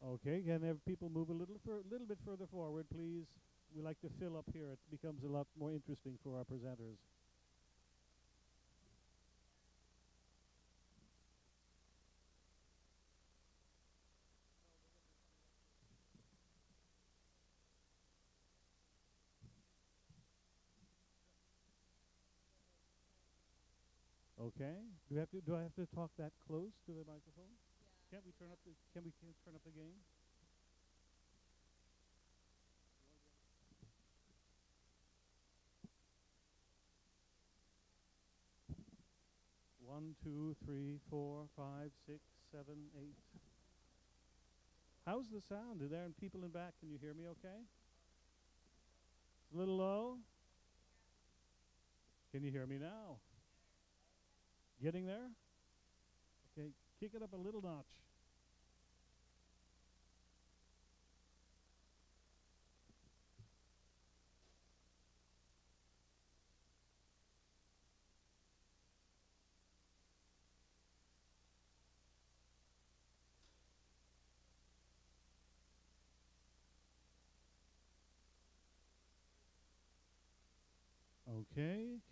Okay, can have people move a little bit further forward, please? We like to fill up here. It becomes a lot more interesting for our presenters. Okay. Do I have to talk that close to the microphone? Can't we turn up the can turn up the gain? 1, 2, 3, 4, 5, 6, 7, 8. How's the sound? Are there people in back? Can you hear me okay? It's a little low? Can you hear me now? Getting there? Okay, kick it up a little notch. Okay.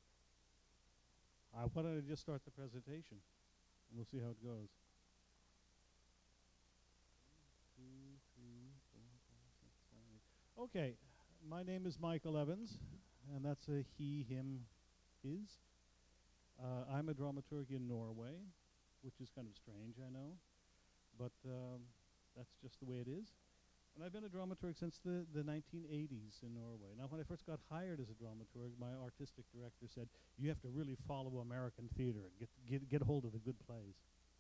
Why don't I just start the presentation, and we'll see how it goes. 2, 3, 4, 5, 6, 7, 8. Okay, my name is Michael Evans, and that's a he, him, his. I'm a dramaturg in Norway, which is kind of strange, I know, but that's just the way it is. And I've been a dramaturg since the 1980s in Norway. Now, when I first got hired as a dramaturg, my artistic director said, you have to really follow American theater and get hold of the good plays.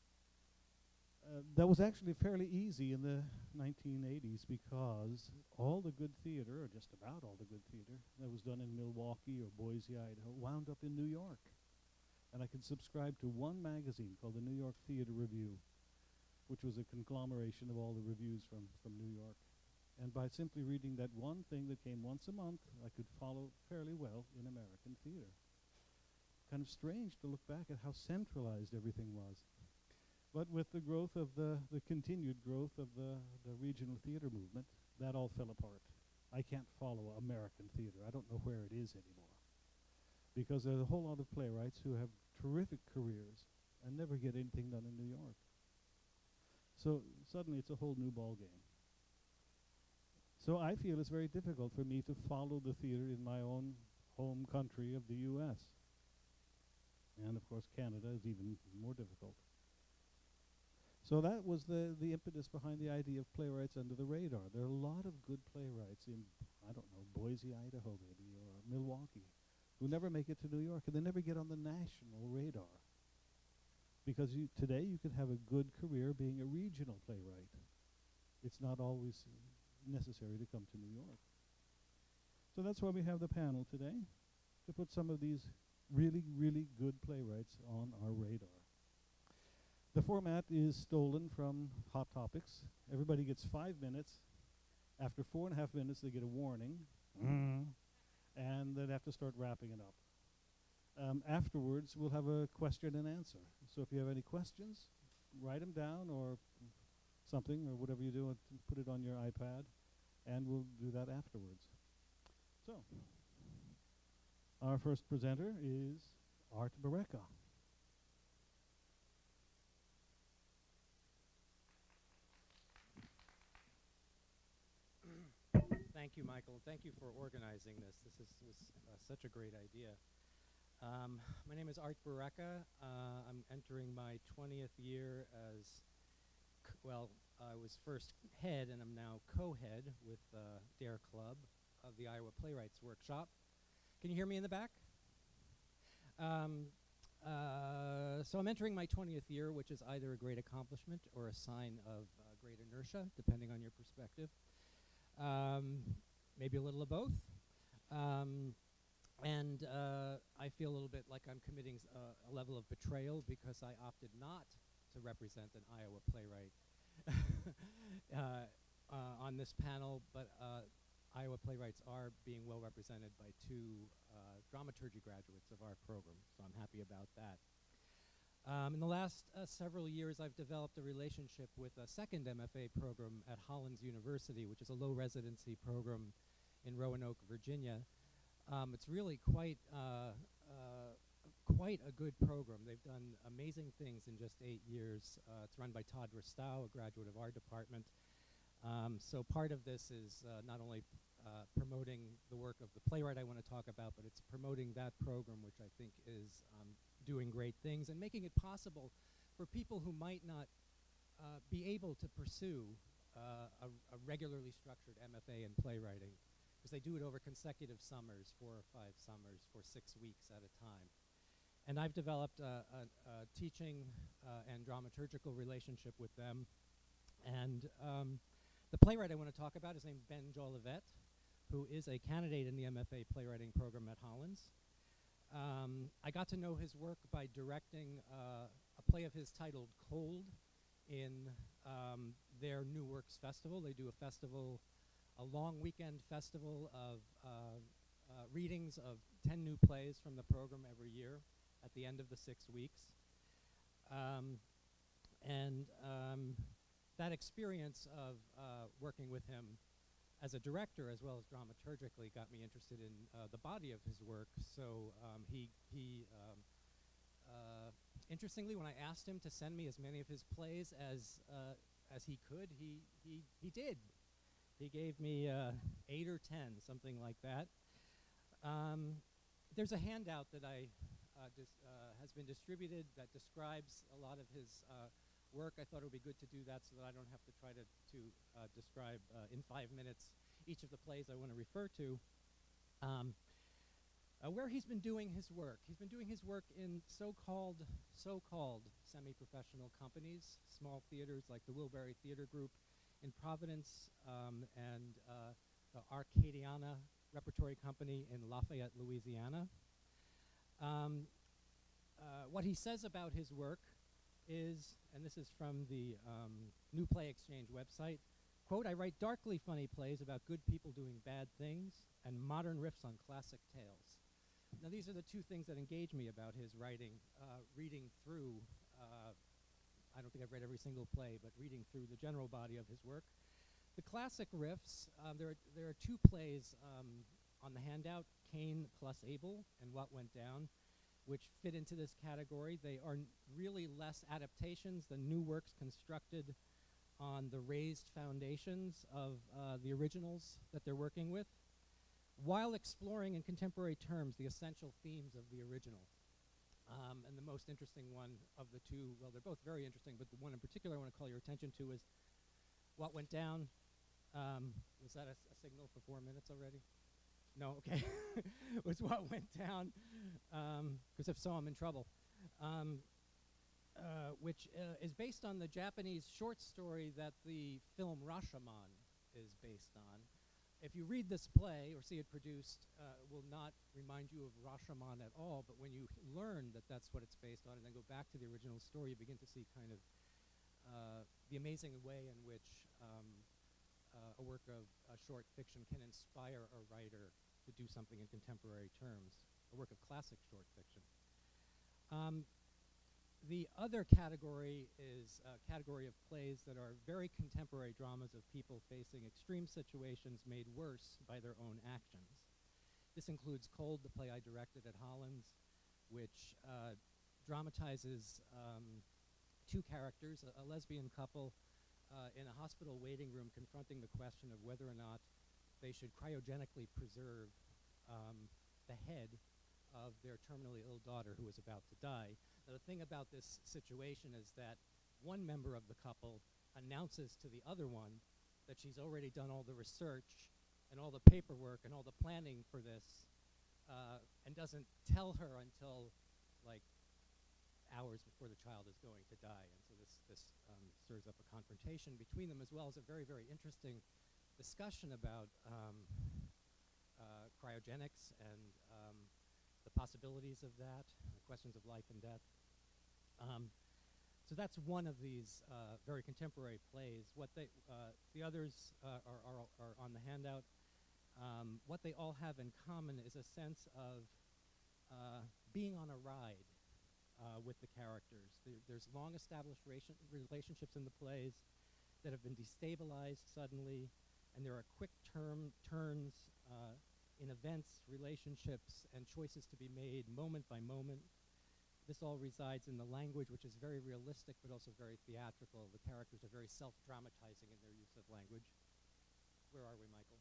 That was actually fairly easy in the 1980s because all the good theater, or just about all the good theater, that was done in Milwaukee or Boise, Idaho, wound up in New York. And I could subscribe to one magazine called the New York Theater Review, which was a conglomeration of all the reviews from New York. And by simply reading that one thing that came once a month, I could follow fairly well in American theater. Kind of strange to look back at how centralized everything was. But with the growth of the continued growth of the regional theater movement, that all fell apart. I can't follow American theater. I don't know where it is anymore. Because there's a whole lot of playwrights who have terrific careers and never get anything done in New York. So suddenly it's a whole new ball game. So I feel it's very difficult for me to follow the theater in my own home country of the US. And of course Canada is even more difficult. So that was the impetus behind the idea of playwrights under the radar. There are a lot of good playwrights in, I don't know, Boise, Idaho maybe, or Milwaukee, who never make it to New York, and they never get on the national radar. Because today you can have a good career being a regional playwright. It's not always necessary to come to New York. So that's why we have the panel today, to put some of these really, really good playwrights on our radar. The format is stolen from Hot Topics. Everybody gets 5 minutes. After 4.5 minutes, they get a warning. And then have to start wrapping it up. Afterwards, we'll have a question and answer. So if you have any questions, write them down or something, or whatever you do, put it on your iPad, and we'll do that afterwards. So, our first presenter is Art Bereka. Thank you, Michael. Thank you for organizing this. This was such a great idea. My name is Art Bereka. I'm entering my 20th year as, I was first head and I'm now co-head with DARE Club of the Iowa Playwrights Workshop. Can you hear me in the back? So I'm entering my 20th year, which is either a great accomplishment or a sign of great inertia, depending on your perspective. Maybe a little of both. And I feel a little bit like I'm committing a level of betrayal because I opted not to represent an Iowa playwright on this panel, but Iowa playwrights are being well represented by 2 dramaturgy graduates of our program, so I'm happy about that. In the last several years, I've developed a relationship with a second MFA program at Hollins University, which is a low residency program in Roanoke, Virginia. It's really quite a good program. They've done amazing things in just 8 years. It's run by Todd Ristow, a graduate of our department. So part of this is not only promoting the work of the playwright I want to talk about, but it's promoting that program, which I think is doing great things and making it possible for people who might not be able to pursue a regularly structured MFA in playwriting, because they do it over consecutive summers, 4 or 5 summers, for 6 weeks at a time. And I've developed a teaching and dramaturgical relationship with them. And the playwright I want to talk about is named Ben Jolivet, who is a candidate in the MFA playwriting program at Hollins. I got to know his work by directing a play of his titled Cold in their New Works Festival. They do a festival, a long weekend festival of readings of 10 new plays from the program every year at the end of the 6 weeks. That experience of working with him as a director as well as dramaturgically got me interested in the body of his work. So interestingly, when I asked him to send me as many of his plays as he could, he did. He gave me 8 or 10, something like that. There's a handout that has been distributed that describes a lot of his work. I thought it would be good to do that so that I don't have to try to describe in 5 minutes each of the plays I want to refer to. Where he's been doing his work. He's been doing his work in so-called semi-professional companies, small theaters like the Wilbury Theater Group in Providence and the Arcadiana Repertory Company in Lafayette, Louisiana. What he says about his work is, and this is from the New Play Exchange website, quote, "I write darkly funny plays about good people doing bad things and modern riffs on classic tales." Now these are the two things that engage me about his writing, reading through, I don't think I've read every single play, but reading through the general body of his work. The classic riffs, there are 2 plays on the handout, Cain plus Abel and What Went Down, which fit into this category. They are really less adaptations than new works constructed on the raised foundations of the originals that they're working with, while exploring in contemporary terms the essential themes of the original. And the most interesting one of the 2, well, they're both very interesting, but the one in particular I want to call your attention to is What Went Down. Was that a signal for 4 minutes already? No, okay. Was What Went Down, because if so, I'm in trouble. Which is based on the Japanese short story that the film Rashomon is based on. If you read this play or see it produced, it will not remind you of Rashomon at all, but when you learn that that's what it's based on and then go back to the original story, you begin to see kind of the amazing way in which a work of short fiction can inspire a writer to do something in contemporary terms, a work of classic short fiction. The other category is a category of plays that are very contemporary dramas of people facing extreme situations made worse by their own actions. This includes Cold, the play I directed at Hollins, which dramatizes 2 characters, a lesbian couple in a hospital waiting room confronting the question of whether or not they should cryogenically preserve the head of their terminally ill daughter who is about to die. Now, the thing about this situation is that one member of the couple announces to the other one that she's already done all the research and all the paperwork and all the planning for this and doesn't tell her until like hours before the child is going to die. And so this stirs up a confrontation between them, as well as a very, very interesting discussion about cryogenics and the possibilities of that, the questions of life and death. So that's one of these very contemporary plays. What the others are on the handout. What they all have in common is a sense of being on a ride with the characters. There's long established relationships in the plays that have been destabilized suddenly, and there are quick turns in events, relationships, and choices to be made moment by moment. This all resides in the language, which is very realistic but also very theatrical. The characters are very self-dramatizing in their use of language. Where are we, Michael?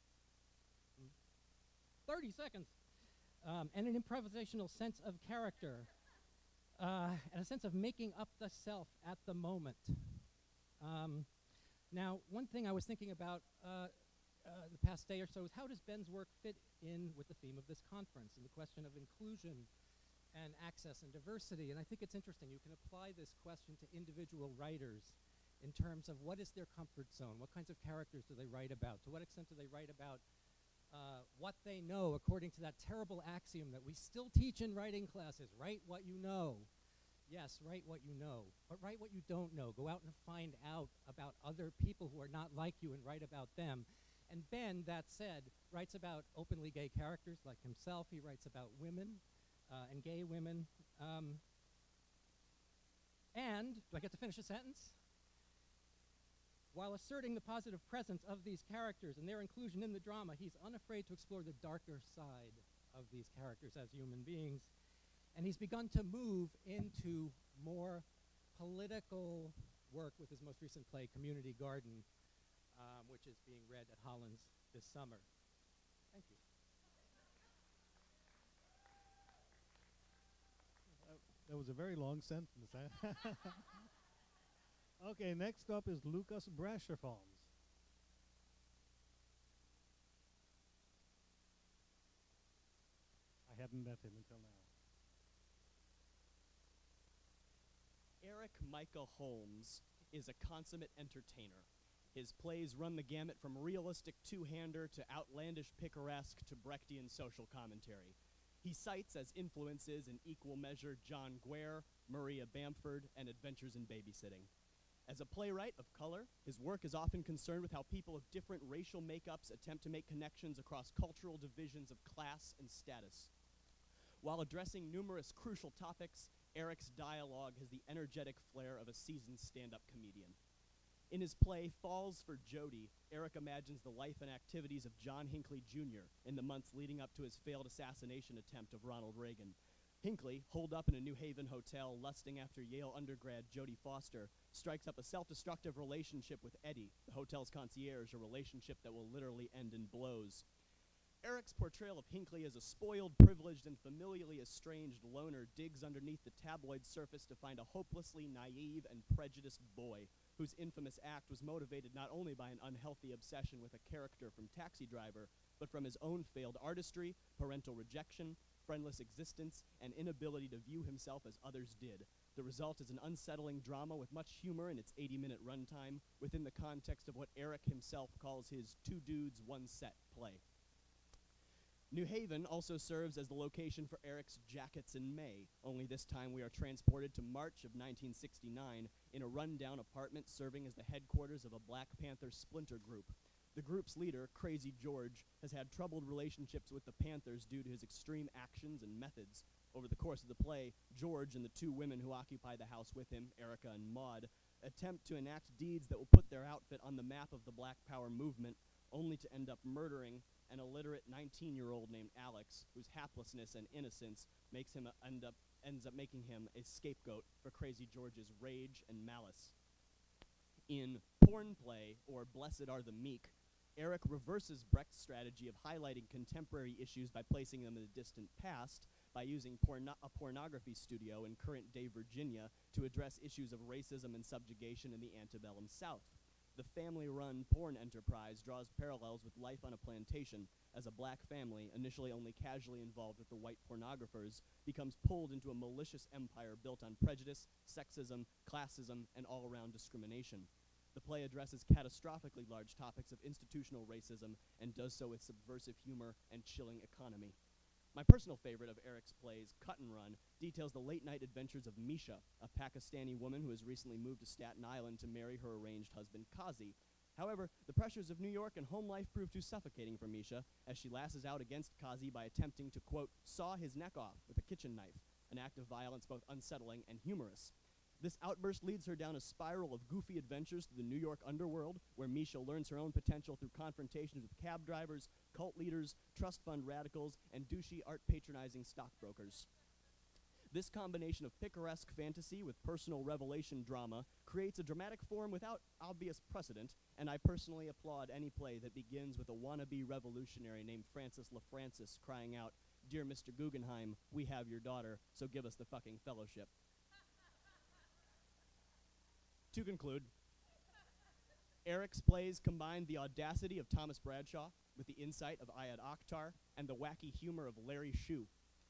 30 seconds. And an improvisational sense of character, and a sense of making up the self at the moment. Now, one thing I was thinking about the past day or so is how does Ben's work fit in with the theme of this conference and the question of inclusion and access and diversity? And I think it's interesting. You can apply this question to individual writers in terms of what is their comfort zone? What kinds of characters do they write about? To what extent do they write about what they know according to that terrible axiom that we still teach in writing classes? Write what you know. Yes, write what you know, but write what you don't know. Go out and find out about other people who are not like you and write about them. And Ben, that said, writes about openly gay characters like himself. He writes about women and gay women. And, do I get to finish a sentence? While asserting the positive presence of these characters and their inclusion in the drama, he's unafraid to explore the darker side of these characters as human beings. And he's begun to move into more political work with his most recent play, Community Garden, which is being read at Hollins this summer. Thank you. That was a very long sentence. Okay, next up is Lucas Brasherfons. I hadn't met him until now. Eric Michael Holmes is a consummate entertainer. His plays run the gamut from realistic two-hander to outlandish picaresque to Brechtian social commentary. He cites as influences in equal measure John Guare, Maria Bamford, and Adventures in Babysitting. As a playwright of color, his work is often concerned with how people of different racial makeups attempt to make connections across cultural divisions of class and status. While addressing numerous crucial topics, Eric's dialogue has the energetic flair of a seasoned stand-up comedian. In his play, Falls for Jody, Eric imagines the life and activities of John Hinckley Jr. in the months leading up to his failed assassination attempt of Ronald Reagan. Hinckley, holed up in a New Haven hotel lusting after Yale undergrad Jodie Foster, strikes up a self-destructive relationship with Eddie, the hotel's concierge, a relationship that will literally end in blows. Eric's portrayal of Hinckley as a spoiled, privileged, and familially estranged loner digs underneath the tabloid surface to find a hopelessly naive and prejudiced boy whose infamous act was motivated not only by an unhealthy obsession with a character from Taxi Driver, but from his own failed artistry, parental rejection, friendless existence, and inability to view himself as others did. The result is an unsettling drama with much humor in its 80-minute runtime within the context of what Eric himself calls his two dudes, one set play. New Haven also serves as the location for Eric's Jackets in May, only this time we are transported to March of 1969 in a rundown apartment serving as the headquarters of a Black Panther splinter group. The group's leader, Crazy George, has had troubled relationships with the Panthers due to his extreme actions and methods. Over the course of the play, George and the two women who occupy the house with him, Erica and Maud, attempt to enact deeds that will put their outfit on the map of the Black Power movement, only to end up murdering an illiterate 19-year-old named Alex, whose haplessness and innocence ends up making him a scapegoat for Crazy George's rage and malice. In Porn Play, or Blessed Are the Meek, Eric reverses Brecht's strategy of highlighting contemporary issues by placing them in the distant past by using a pornography studio in current-day Virginia to address issues of racism and subjugation in the antebellum South. The family-run porn enterprise draws parallels with life on a plantation as a black family, initially only casually involved with the white pornographers, becomes pulled into a malicious empire built on prejudice, sexism, classism, and all-around discrimination. The play addresses catastrophically large topics of institutional racism and does so with subversive humor and chilling economy. My personal favorite of Eric's plays, Cut and Run, details the late-night adventures of Misha, a Pakistani woman who has recently moved to Staten Island to marry her arranged husband, Kazi. However, the pressures of New York and home life prove too suffocating for Misha, as she lashes out against Kazi by attempting to, quote, saw his neck off with a kitchen knife, an act of violence both unsettling and humorous. This outburst leads her down a spiral of goofy adventures through the New York underworld, where Misha learns her own potential through confrontations with cab drivers, cult leaders, trust fund radicals, and douchey art-patronizing stockbrokers. This combination of picaresque fantasy with personal revelation drama creates a dramatic form without obvious precedent, and I personally applaud any play that begins with a wannabe revolutionary named Francis LaFrancis crying out, "Dear Mr. Guggenheim, we have your daughter, so give us the fucking fellowship." To conclude, Eric's plays combine the audacity of Thomas Bradshaw with the insight of Ayad Akhtar and the wacky humor of Larry Shue.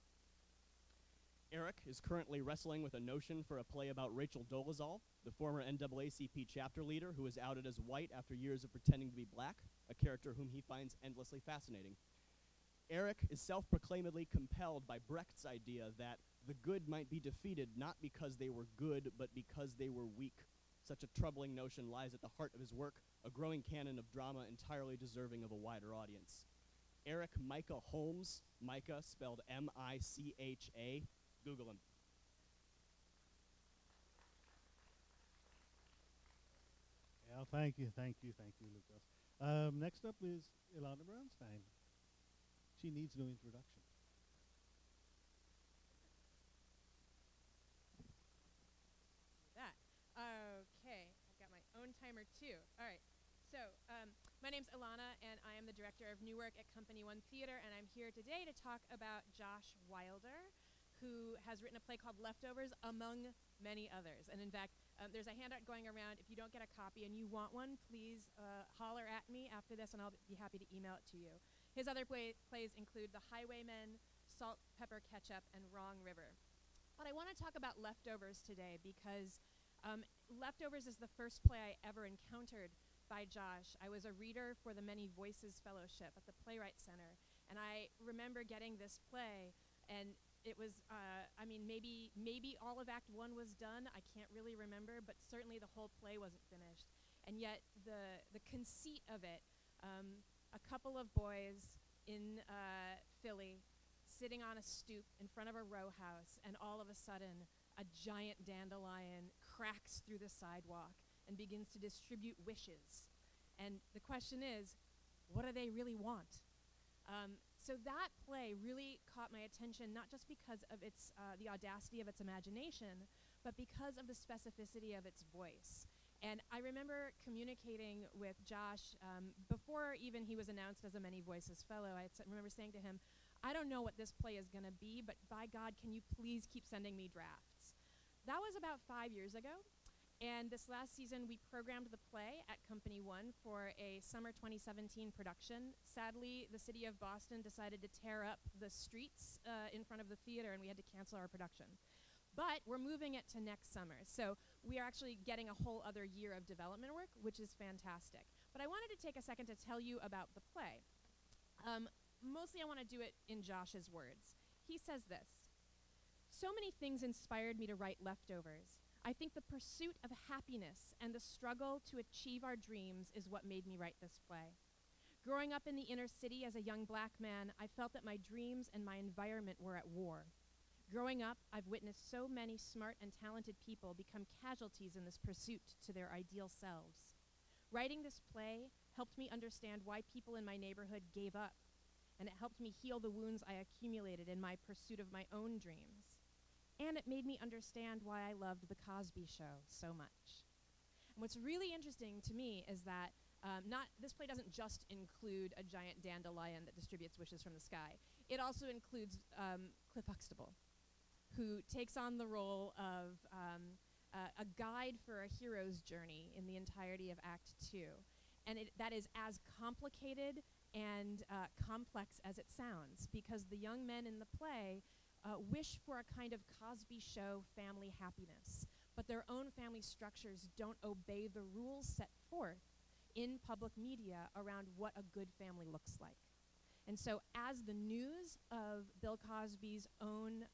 Eric is currently wrestling with a notion for a play about Rachel Dolezal, the former NAACP chapter leader who is outed as white after years of pretending to be black, a character whom he finds endlessly fascinating. Eric is self-proclaimedly compelled by Brecht's idea that the good might be defeated not because they were good, but because they were weak. Such a troubling notion lies at the heart of his work, a growing canon of drama entirely deserving of a wider audience. Eric Micah Holmes, Micah spelled M-I-C-H-A, Google him. Yeah, thank you, Lucas. Next up is Ilana Brownstein. She needs no introduction. That. Okay, I've got my own timer too. All right. So, my name's Ilana, and I am the director of new work at Company One Theater, and I'm here today to talk about Josh Wilder, who has written a play called Leftovers, among many others. And in fact, there's a handout going around. If you don't get a copy and you want one, please holler at me after this, and I'll be happy to email it to you. His other plays include The Highwaymen, Salt, Pepper, Ketchup, and Wrong River. But I want to talk about Leftovers today because Leftovers is the first play I ever encountered by Josh. I was a reader for the Many Voices Fellowship at the Playwright Center, and I remember getting this play, and it was, maybe all of Act One was done. I can't really remember, but certainly the whole play wasn't finished. And yet the conceit of it, a couple of boys in Philly sitting on a stoop in front of a row house, and all of a sudden a giant dandelion cracks through the sidewalk and begins to distribute wishes. And the question is, what do they really want? So that play really caught my attention, not just because of its the audacity of its imagination, but because of the specificity of its voice. And I remember communicating with Josh before even he was announced as a Many Voices Fellow. I remember saying to him, I don't know what this play is going to be, but by God, can you please keep sending me drafts? That was about 5 years ago. And this last season, we programmed the play at Company One for a summer 2017 production. Sadly, the city of Boston decided to tear up the streets in front of the theater, and we had to cancel our production. But we're moving it to next summer. So we are actually getting a whole other year of development work, which is fantastic. But I wanted to take a second to tell you about the play. Mostly I want to do it in Josh's words. He says this: "So many things inspired me to write Leftovers. I think the pursuit of happiness and the struggle to achieve our dreams is what made me write this play. Growing up in the inner city as a young black man, I felt that my dreams and my environment were at war. Growing up, I've witnessed so many smart and talented people become casualties in this pursuit to their ideal selves. Writing this play helped me understand why people in my neighborhood gave up, and it helped me heal the wounds I accumulated in my pursuit of my own dreams. And it made me understand why I loved The Cosby Show so much." And what's really interesting to me is that this play doesn't just include a giant dandelion that distributes wishes from the sky. It also includes Cliff Huxtable, who takes on the role of a guide for a hero's journey in the entirety of Act Two. And that is as complicated and complex as it sounds, because the young men in the play wish for a kind of Cosby Show family happiness, but their own family structures don't obey the rules set forth in public media around what a good family looks like. And so as the news of Bill Cosby's own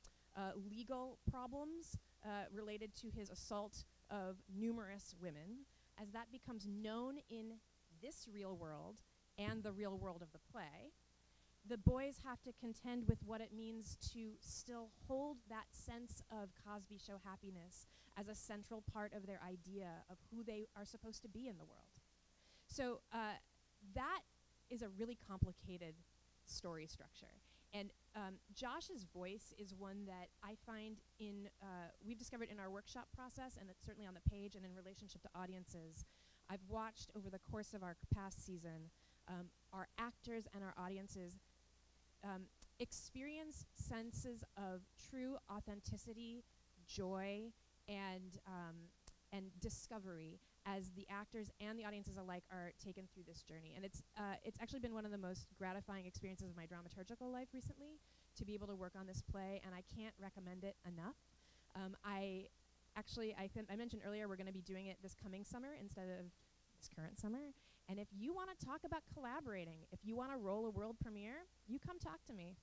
legal problems related to his assault of numerous women, as that becomes known in this real world and the real world of the play, the boys have to contend with what it means to still hold that sense of Cosby Show happiness as a central part of their idea of who they are supposed to be in the world. So that is a really complicated story structure. And Josh's voice is one that I find we've discovered in our workshop process, and it's certainly on the page and in relationship to audiences. I've watched over the course of our past season our actors and our audiences experience senses of true authenticity, joy, and discovery as the actors and the audiences alike are taken through this journey. And it's actually been one of the most gratifying experiences of my dramaturgical life recently to be able to work on this play, and I can't recommend it enough. I mentioned earlier we're going to be doing it this coming summer instead of this current summer. And if you want to talk about collaborating, if you want to roll a world premiere, you come talk to me.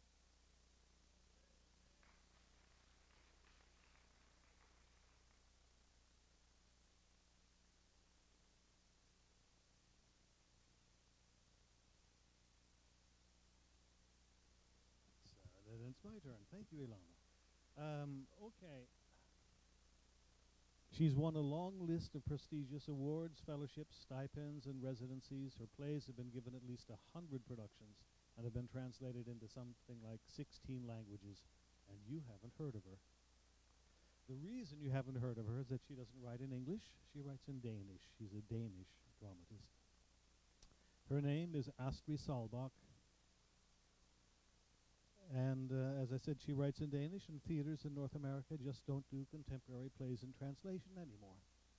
Then it's my turn. Thank you, Ilana. Okay. She's won a long list of prestigious awards, fellowships, stipends, and residencies. Her plays have been given at least 100 productions and have been translated into something like 16 languages, and you haven't heard of her. The reason you haven't heard of her is that she doesn't write in English. She writes in Danish. She's a Danish dramatist. Her name is Astrid Salbach. And as I said, she writes in Danish, and theaters in North America just don't do contemporary plays in translation anymore.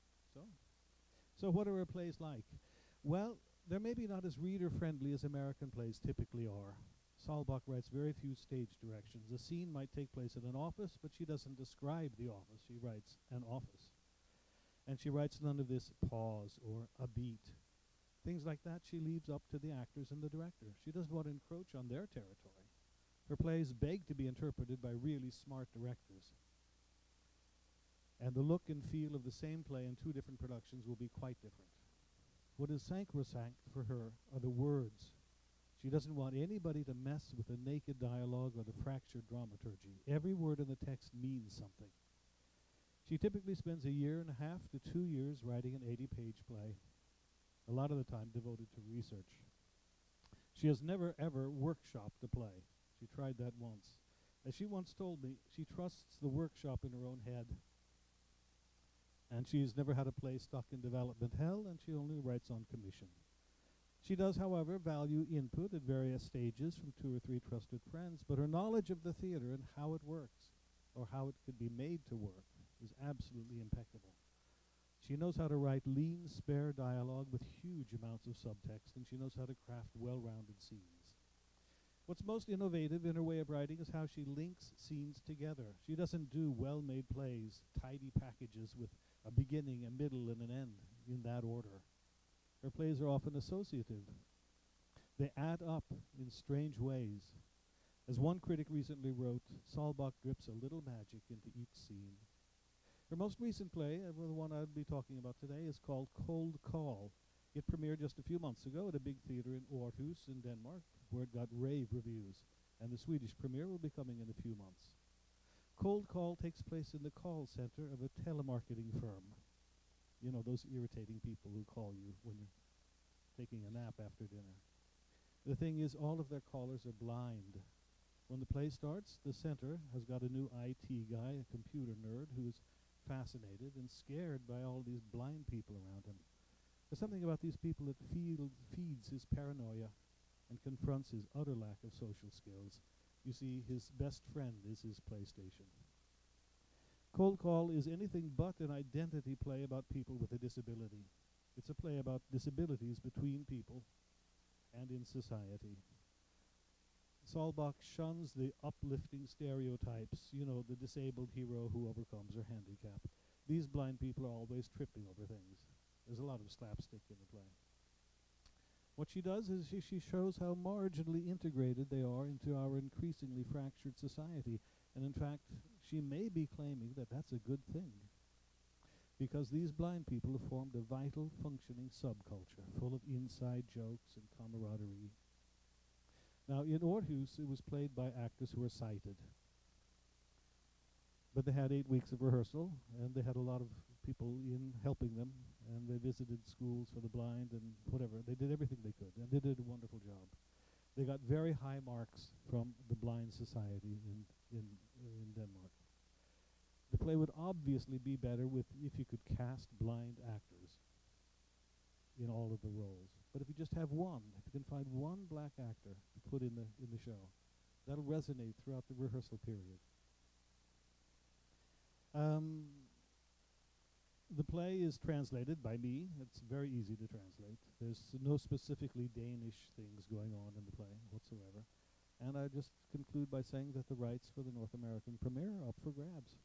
So what are her plays like? Well, they're maybe not as reader-friendly as American plays typically are. Salbach writes very few stage directions. A scene might take place in an office, but she doesn't describe the office. She writes an office. And she writes none of this pause or a beat. Things like that she leaves up to the actors and the director. She doesn't want to encroach on their territory. Her plays beg to be interpreted by really smart directors. And the look and feel of the same play in two different productions will be quite different. What is sacrosanct for her are the words. She doesn't want anybody to mess with the naked dialogue or the fractured dramaturgy. Every word in the text means something. She typically spends 1.5 years to 2 years writing an 80-page play, a lot of the time devoted to research. She has never, ever workshopped a play. She tried that once. As she once told me, she trusts the workshop in her own head. And she's never had a play stuck in development hell, and she only writes on commission. She does, however, value input at various stages from 2 or 3 trusted friends, but her knowledge of the theater and how it works, or how it could be made to work, is absolutely impeccable. She knows how to write lean, spare dialogue with huge amounts of subtext, and she knows how to craft well-rounded scenes. What's most innovative in her way of writing is how she links scenes together. She doesn't do well-made plays, tidy packages with a beginning, a middle, and an end in that order. Her plays are often associative. They add up in strange ways. As one critic recently wrote, Salbach drips a little magic into each scene. Her most recent play, the one I'll be talking about today, is called Cold Call. It premiered just a few months ago at a big theater in Aarhus in Denmark, where it got rave reviews, and the Swedish premiere will be coming in a few months. Cold Call takes place in the call center of a telemarketing firm. You know, those irritating people who call you when you're taking a nap after dinner. The thing is, all of their callers are blind. When the play starts, the center has got a new IT guy, a computer nerd, who's fascinated and scared by all these blind people around him. There's something about these people that feeds his paranoia and confronts his utter lack of social skills. You see, his best friend is his PlayStation. Cold Call is anything but an identity play about people with a disability. It's a play about disabilities between people and in society. Salbach shuns the uplifting stereotypes, you know, the disabled hero who overcomes her handicap. These blind people are always tripping over things. There's a lot of slapstick in the play. What she does is she shows how marginally integrated they are into our increasingly fractured society. And in fact, she may be claiming that that's a good thing, because these blind people have formed a vital, functioning subculture full of inside jokes and camaraderie. Now, in Aarhus, it was played by actors who were sighted. But they had 8 weeks of rehearsal, and they had a lot of people in helping them, and they visited schools for the blind and whatever. They did everything they could, and they did a wonderful job. They got very high marks from the Blind Society in Denmark. The play would obviously be better if you could cast blind actors in all of the roles. But if you just have one, if you can find one black actor to put in the show, that'll resonate throughout the rehearsal period. The play is translated by me. It's very easy to translate. There's no specifically Danish things going on in the play whatsoever. And I just conclude by saying that the rights for the North American premiere are up for grabs.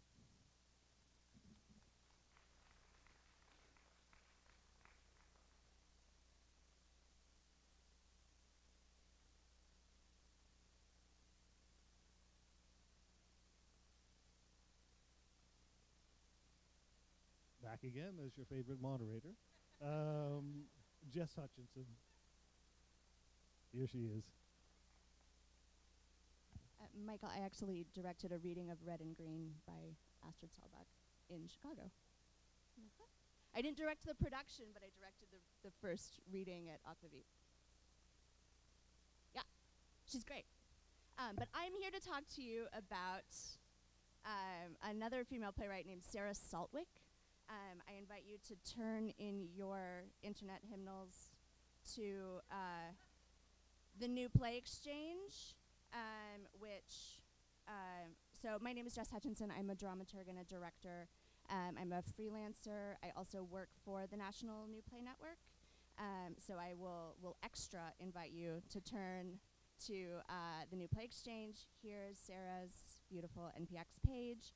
Back again as your favorite moderator, Jess Hutchinson. Here she is. Michael, I actually directed a reading of Red and Green by Astrid Saalbach in Chicago. I didn't direct the production, but I directed the first reading at Aquavit. Yeah, she's great. But I'm here to talk to you about another female playwright named Sarah Saltwick. I invite you to turn in your internet hymnals to the New Play Exchange, so my name is Jess Hutchinson. I'm a dramaturg and a director. I'm a freelancer. I also work for the National New Play Network. So I will extra invite you to turn to the New Play Exchange. Here's Sarah's beautiful NPX page.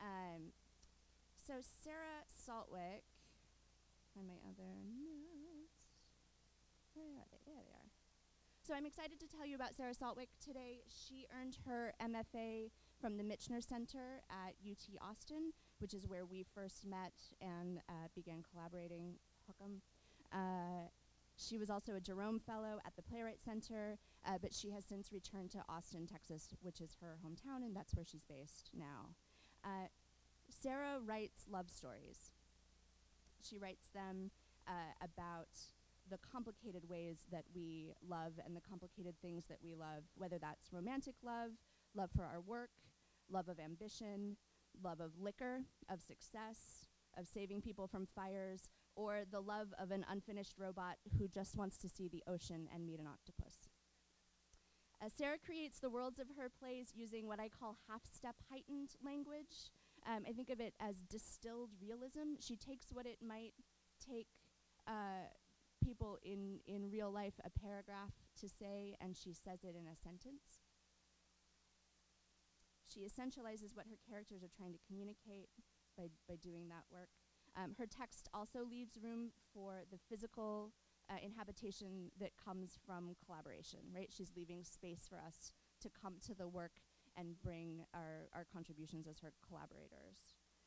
So Sarah Saltwick, find my other notes. Where are they? There they are. So I'm excited to tell you about Sarah Saltwick today. She earned her MFA from the Michener Center at UT Austin, which is where we first met and began collaborating. Hookem. She was also a Jerome Fellow at the Playwright Center, but she has since returned to Austin, Texas, which is her hometown, and that's where she's based now. Sarah writes love stories. She writes them about the complicated ways that we love and the complicated things that we love, whether that's romantic love, love for our work, love of ambition, love of liquor, of success, of saving people from fires, or the love of an unfinished robot who just wants to see the ocean and meet an octopus. Sarah creates the worlds of her plays using what I call half-step heightened language. I think of it as distilled realism. She takes what it might take people in real life a paragraph to say, and she says it in a sentence. She essentializes what her characters are trying to communicate by doing that work. Her text also leaves room for the physical inhabitation that comes from collaboration, right? She's leaving space for us to come to the work and bring our contributions as her collaborators.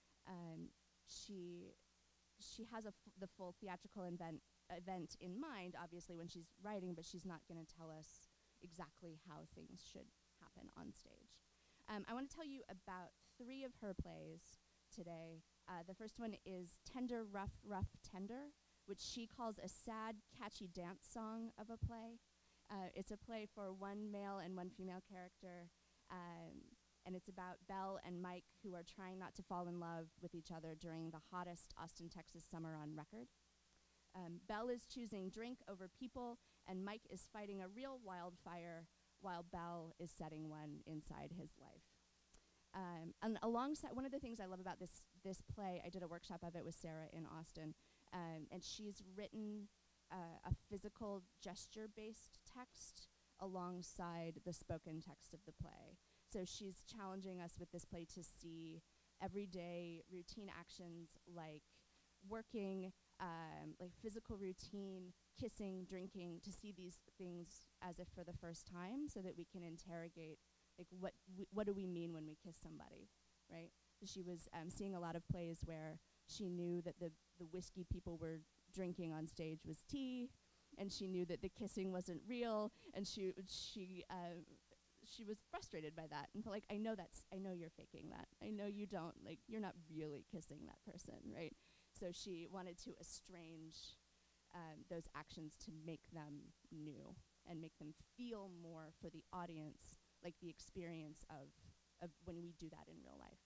She has the full theatrical event in mind, obviously, when she's writing, but she's not going to tell us exactly how things should happen on stage. I want to tell you about 3 of her plays today. The first one is Tender, Rough, Rough, Tender, which she calls a sad, catchy dance song of a play. It's a play for 1 male and 1 female character, and it's about Belle and Mike, who are trying not to fall in love with each other during the hottest Austin, Texas summer on record. Belle is choosing drink over people, and Mike is fighting a real wildfire while Belle is setting one inside his life. And alongside, one of the things I love about this play, I did a workshop of it with Sarah in Austin, and she's written a physical gesture-based text alongside the spoken text of the play. So she's challenging us with this play to see everyday routine actions like working, like physical routine, kissing, drinking, to see these things as if for the first time, so that we can interrogate, like, what do we mean when we kiss somebody, right? So she was seeing a lot of plays where she knew that the whiskey people were drinking on stage was tea, and she knew that the kissing wasn't real, and she was frustrated by that and felt like, I know you're faking that. I know you don't, like, you're not really kissing that person, right? So she wanted to estrange those actions to make them new and make them feel more for the audience, like the experience of when we do that in real life.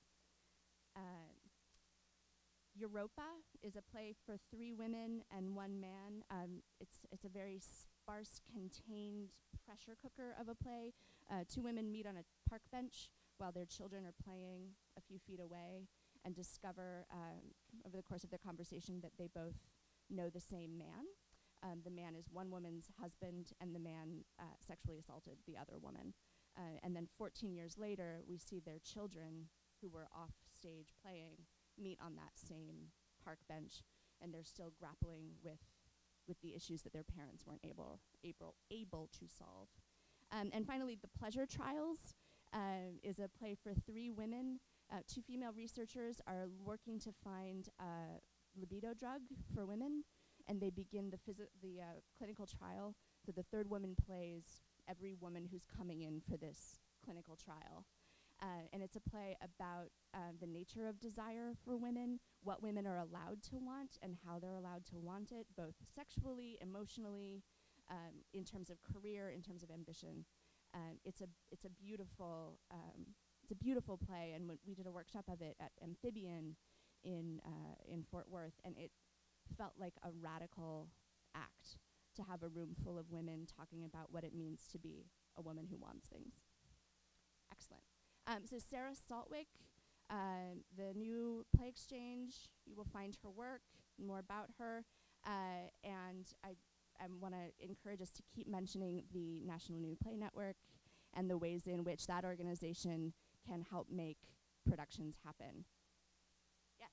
Europa is a play for 3 women and 1 man. It's a very sparse, contained pressure cooker of a play. 2 women meet on a park bench while their children are playing a few feet away and discover over the course of their conversation that they both know the same man. The man is one woman's husband, and the man sexually assaulted the other woman. And then 14 years later, we see their children, who were off stage playing, meet on that same park bench, and they're still grappling with the issues that their parents weren't able to solve. And finally, The Pleasure Trials is a play for 3 women. 2 female researchers are working to find a libido drug for women, and they begin the clinical trial. So the 3rd woman plays every woman who's coming in for this clinical trial. And it's a play about the nature of desire for women, what women are allowed to want, and how they're allowed to want it, both sexually, emotionally, in terms of career, in terms of ambition. It's a beautiful play, and we did a workshop of it at Amphibian in Fort Worth, and it felt like a radical act to have a room full of women talking about what it means to be a woman who wants things. Excellent. So Sarah Saltwick, the new Play Exchange, you will find her work, more about her, and I want to encourage us to keep mentioning the National New Play Network and the ways in which that organization can help make productions happen. Yes.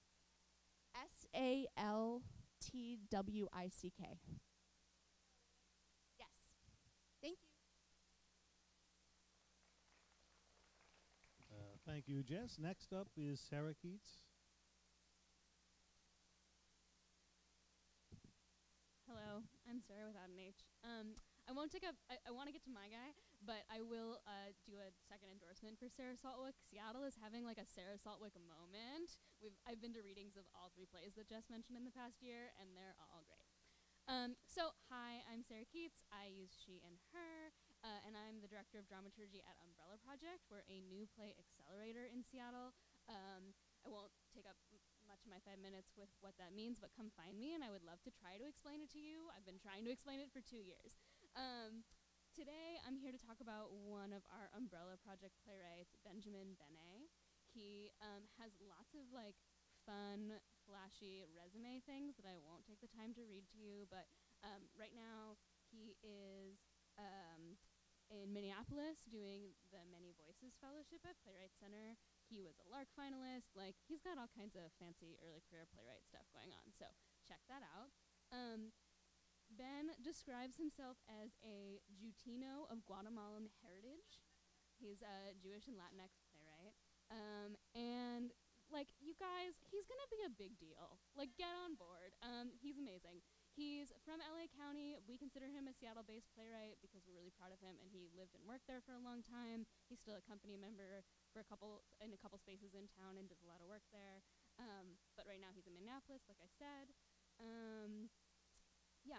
SALTWICK. Yes. Thank you. Thank you, Jess. Next up is Sarah Keats. Hello, I'm Sarah without an H. I won't take up, I want to get to my guy, but I will do a second endorsement for Sarah Saltwick. Seattle is having like a Sarah Saltwick moment. I've been to readings of all 3 plays that Jess mentioned in the past year, and they're all great. Hi, I'm Sarah Keats. I use she and her, and I'm the director of dramaturgy at Umbrella Project. We're a new play accelerator in Seattle. I won't take up much of my 5 minutes with what that means, but come find me, and I would love to try to explain it to you. I've been trying to explain it for 2 years. Today, I'm here to talk about one of our Umbrella Project playwrights, Benjamin Benet. He has lots of like fun, flashy resume things that I won't take the time to read to you, but right now he is in Minneapolis doing the Many Voices Fellowship at Playwright Center. He was a Lark finalist. Like, he's got all kinds of fancy early career playwright stuff going on, so check that out. Ben describes himself as a Jutino of Guatemalan heritage. He's a Jewish and Latinx playwright. And, like, you guys, he's gonna be a big deal. Like, get on board. He's amazing. He's from LA County. We consider him a Seattle-based playwright because we're really proud of him, and he lived and worked there for a long time. He's still a company member for a couple spaces in town and does a lot of work there. But right now he's in Minneapolis, like I said. I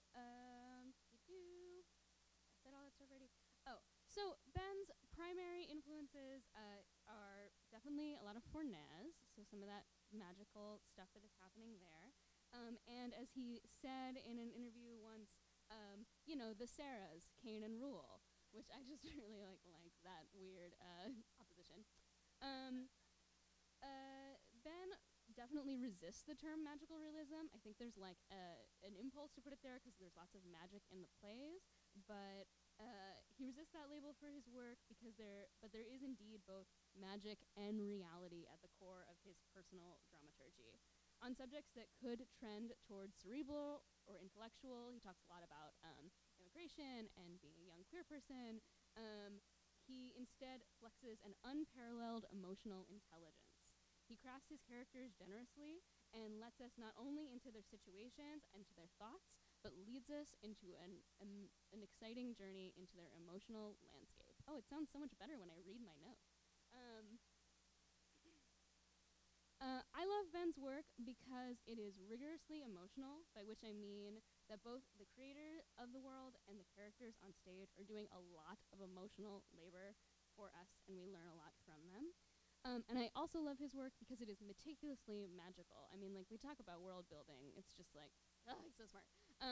said all that stuff already. Oh, so Ben's primary influences are definitely a lot of Fornez, so some of that magical stuff that is happening there. And as he said in an interview once, the Sarahs, Cain and Rule, which I just really like that weird opposition. Ben definitely resists the term magical realism. I think there's like an impulse to put it there because there's lots of magic in the plays, but he resists that label for his work because there is indeed both magic and reality at the core of his personal dramaturgy. On subjects that could trend towards cerebral or intellectual, he talks a lot about immigration and being a young queer person. He instead flexes an unparalleled emotional intelligence. He crafts his characters generously and lets us not only into their situations and to their thoughts, but leads us into an exciting journey into their emotional landscape. Oh, it sounds so much better when I read my notes. I love Ben's work because it is rigorously emotional, by which I mean that both the creator of the world and the characters on stage are doing a lot of emotional labor for us, and we learn a lot from them. And I also love his work because it is meticulously magical. I mean, like, we talk about world building, it's just like, oh, he's so smart.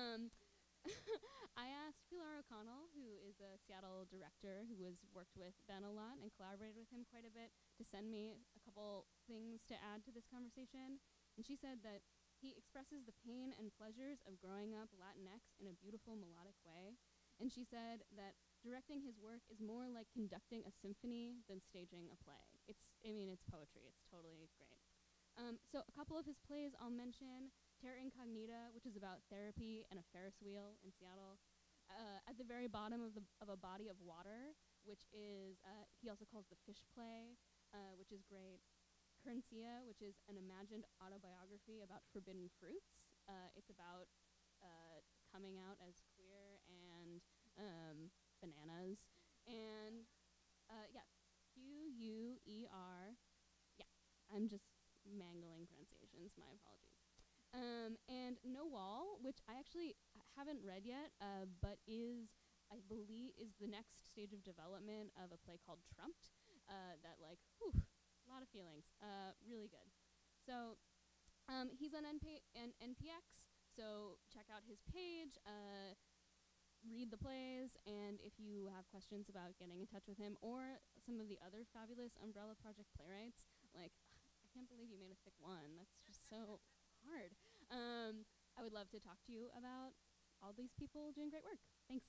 I asked Pilar O'Connell, who is a Seattle director who has worked with Ben a lot and collaborated with him quite a bit, to send me a couple things to add to this conversation. And she said that he expresses the pain and pleasures of growing up Latinx in a beautiful melodic way. And she said that directing his work is more like conducting a symphony than staging a play. It's poetry. It's totally great. So a couple of his plays I'll mention. Terra Incognita, which is about therapy and a Ferris wheel in Seattle. At the very bottom of a body of water, which is, he also calls the fish play, which is great. Currencia, which is an imagined autobiography about forbidden fruits. It's about coming out as queer and bananas. And yeah, Queer. Yeah, I'm just mangling pronunciations, my apologies. And No Wall, which I actually haven't read yet, but I believe is the next stage of development of a play called Trumped, that a lot of feelings, really good. So he's on NPX, so check out his page, read the plays, and if you have questions about getting in touch with him or some of the other fabulous Umbrella Project playwrights, I can't believe you made us pick one. That's just so hard. I would love to talk to you about all these people doing great work. Thanks.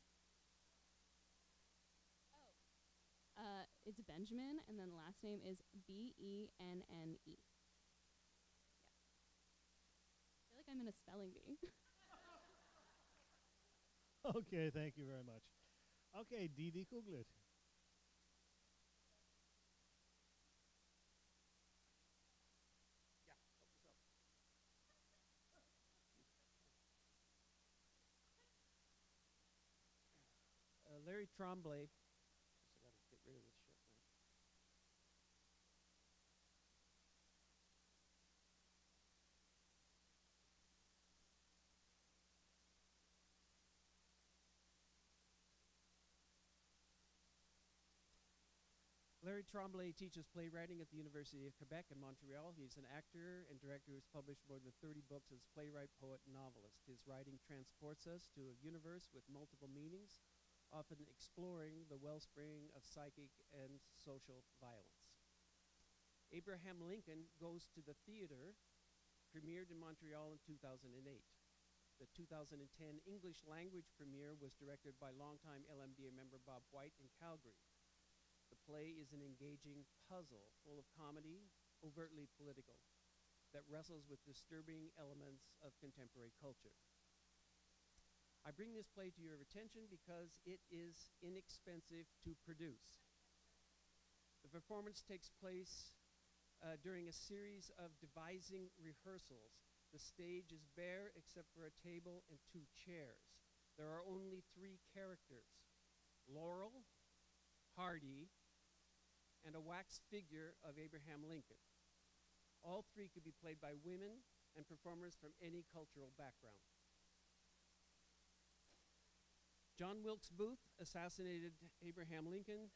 It's Benjamin, and then the last name is Benne. Yeah. I feel like I'm in a spelling bee. Okay, thank you very much. Okay, Didi Kuglit. Larry Tremblay. I got to get rid of this shit, man. Larry Tremblay teaches playwriting at the University of Quebec in Montreal. He's an actor and director who's published more than 30 books as playwright, poet, and novelist. His writing transports us to a universe with multiple meanings, often exploring the wellspring of psychic and social violence. Abraham Lincoln Goes to the Theater premiered in Montreal in 2008. The 2010 English language premiere was directed by longtime LMDA member Bob White in Calgary. The play is an engaging puzzle full of comedy, overtly political, that wrestles with disturbing elements of contemporary culture. I bring this play to your attention because it is inexpensive to produce. The performance takes place during a series of devising rehearsals. The stage is bare except for a table and 2 chairs. There are only 3 characters: Laurel, Hardy, and a wax figure of Abraham Lincoln. All 3 could be played by women and performers from any cultural background. John Wilkes Booth assassinated Abraham Lincoln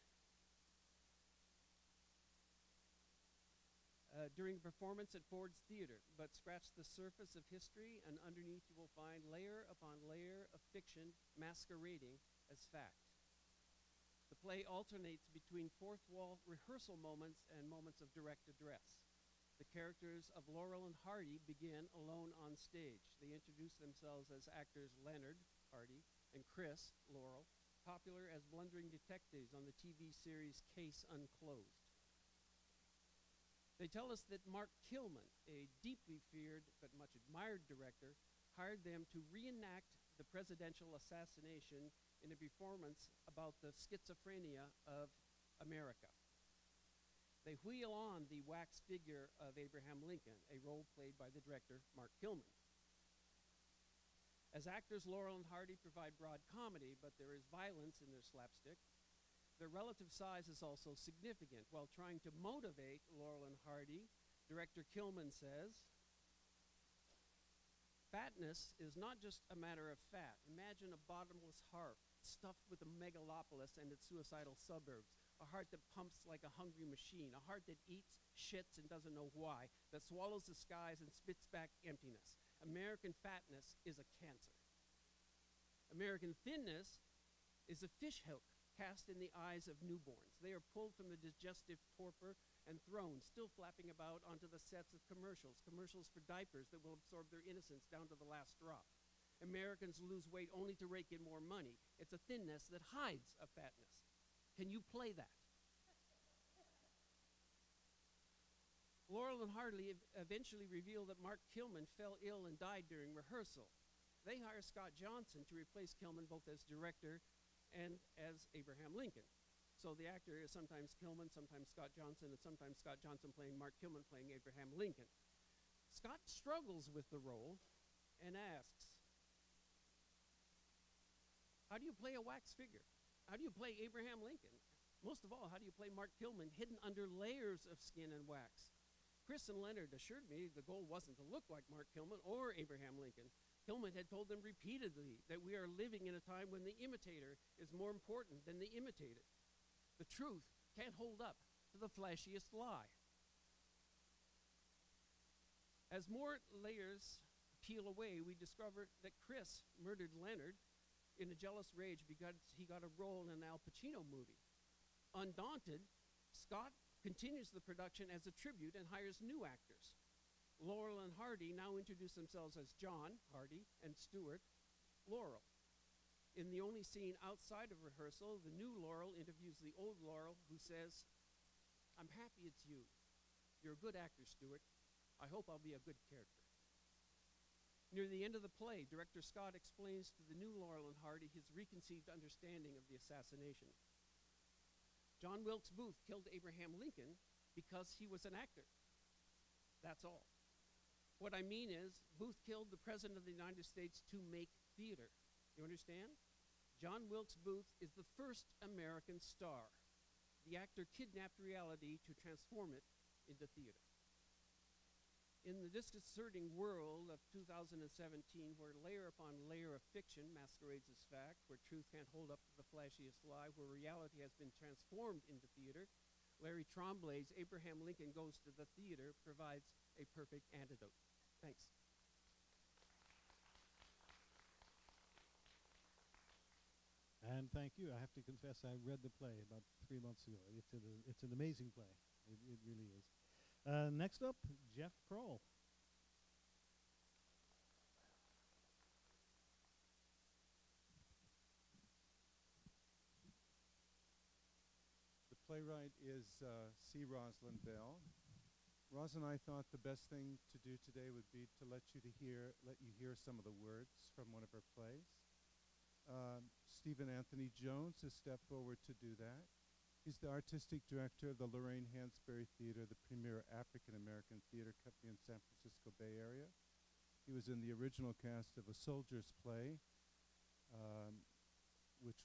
during a performance at Ford's Theater, but scratch the surface of history, and underneath you will find layer upon layer of fiction masquerading as fact. The play alternates between fourth wall rehearsal moments and moments of direct address. The characters of Laurel and Hardy begin alone on stage. They introduce themselves as actors Leonard, Hardy, and Chris, Laurel, popular as blundering detectives on the TV series Case Unclosed. They tell us that Mark Kilman, a deeply feared but much admired director, hired them to reenact the presidential assassination in a performance about the schizophrenia of America. They wheel on the wax figure of Abraham Lincoln, a role played by the director Mark Kilman. As actors, Laurel and Hardy provide broad comedy, but there is violence in their slapstick. Their relative size is also significant. While trying to motivate Laurel and Hardy, director Kilman says, "Fatness is not just a matter of fat. Imagine a bottomless heart stuffed with a megalopolis and its suicidal suburbs, a heart that pumps like a hungry machine, a heart that eats, shits, and doesn't know why, that swallows the skies and spits back emptiness. American fatness is a cancer. American thinness is a fish hook cast in the eyes of newborns. They are pulled from the digestive torpor and thrown, still flapping about, onto the sets of commercials for diapers that will absorb their innocence down to the last drop. Americans lose weight only to rake in more money. It's a thinness that hides a fatness. Can you play that?" Laurel and Hardy eventually reveal that Mark Kilman fell ill and died during rehearsal. They hire Scott Johnson to replace Kilman both as director and as Abraham Lincoln. So the actor is sometimes Kilman, sometimes Scott Johnson, and sometimes Scott Johnson playing Mark Kilman playing Abraham Lincoln. Scott struggles with the role and asks, "How do you play a wax figure? How do you play Abraham Lincoln? Most of all, how do you play Mark Kilman hidden under layers of skin and wax?" Chris and Leonard assured me the goal wasn't to look like Mark Kilman or Abraham Lincoln. Kilman had told them repeatedly that we are living in a time when the imitator is more important than the imitated. The truth can't hold up to the flashiest lie. As more layers peel away, we discover that Chris murdered Leonard in a jealous rage because he got a role in an Al Pacino movie. Undaunted, Scott continues the production as a tribute and hires new actors. Laurel and Hardy now introduce themselves as John, Hardy, and Stuart, Laurel. In the only scene outside of rehearsal, the new Laurel interviews the old Laurel, who says, "I'm happy it's you. You're a good actor, Stuart. I hope I'll be a good character." Near the end of the play, director Scott explains to the new Laurel and Hardy his reconceived understanding of the assassination. John Wilkes Booth killed Abraham Lincoln because he was an actor. That's all. What I mean is, Booth killed the President of the United States to make theater. You understand? John Wilkes Booth is the first American star. The actor kidnapped reality to transform it into theater. In the disconcerting world of 2017, where layer upon layer of fiction masquerades as fact, where truth can't hold up to the flashiest lie, where reality has been transformed into theater, Larry Tremblay's Abraham Lincoln Goes to the Theater provides a perfect antidote. Thanks. And thank you. I have to confess, I read the play about 3 months ago. It's an amazing play. It really is. Next up, Jeff Kroll. The playwright is C. Rosalind Bell. Roz and I thought the best thing to do today would be to let you hear some of the words from one of her plays. Stephen Anthony Jones has stepped forward to do that. He's the artistic director of the Lorraine Hansberry Theater, the premier African-American theater company in San Francisco Bay Area. He was in the original cast of A Soldier's Play, which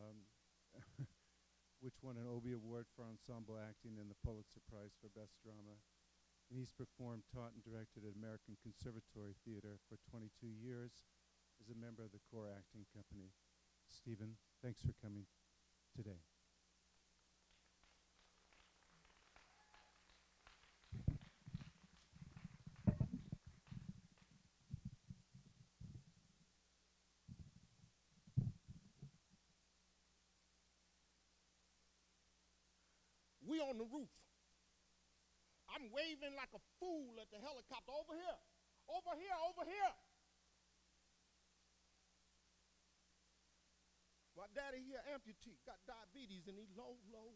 won an Obie Award for ensemble acting and the Pulitzer Prize for Best Drama. And he's performed, taught, and directed at American Conservatory Theater for 22 years as a member of the Core Acting Company. Stephen, thanks for coming today. We on the roof. I'm waving like a fool at the helicopter. Over here, over here, over here. My daddy here, amputee, got diabetes and he low.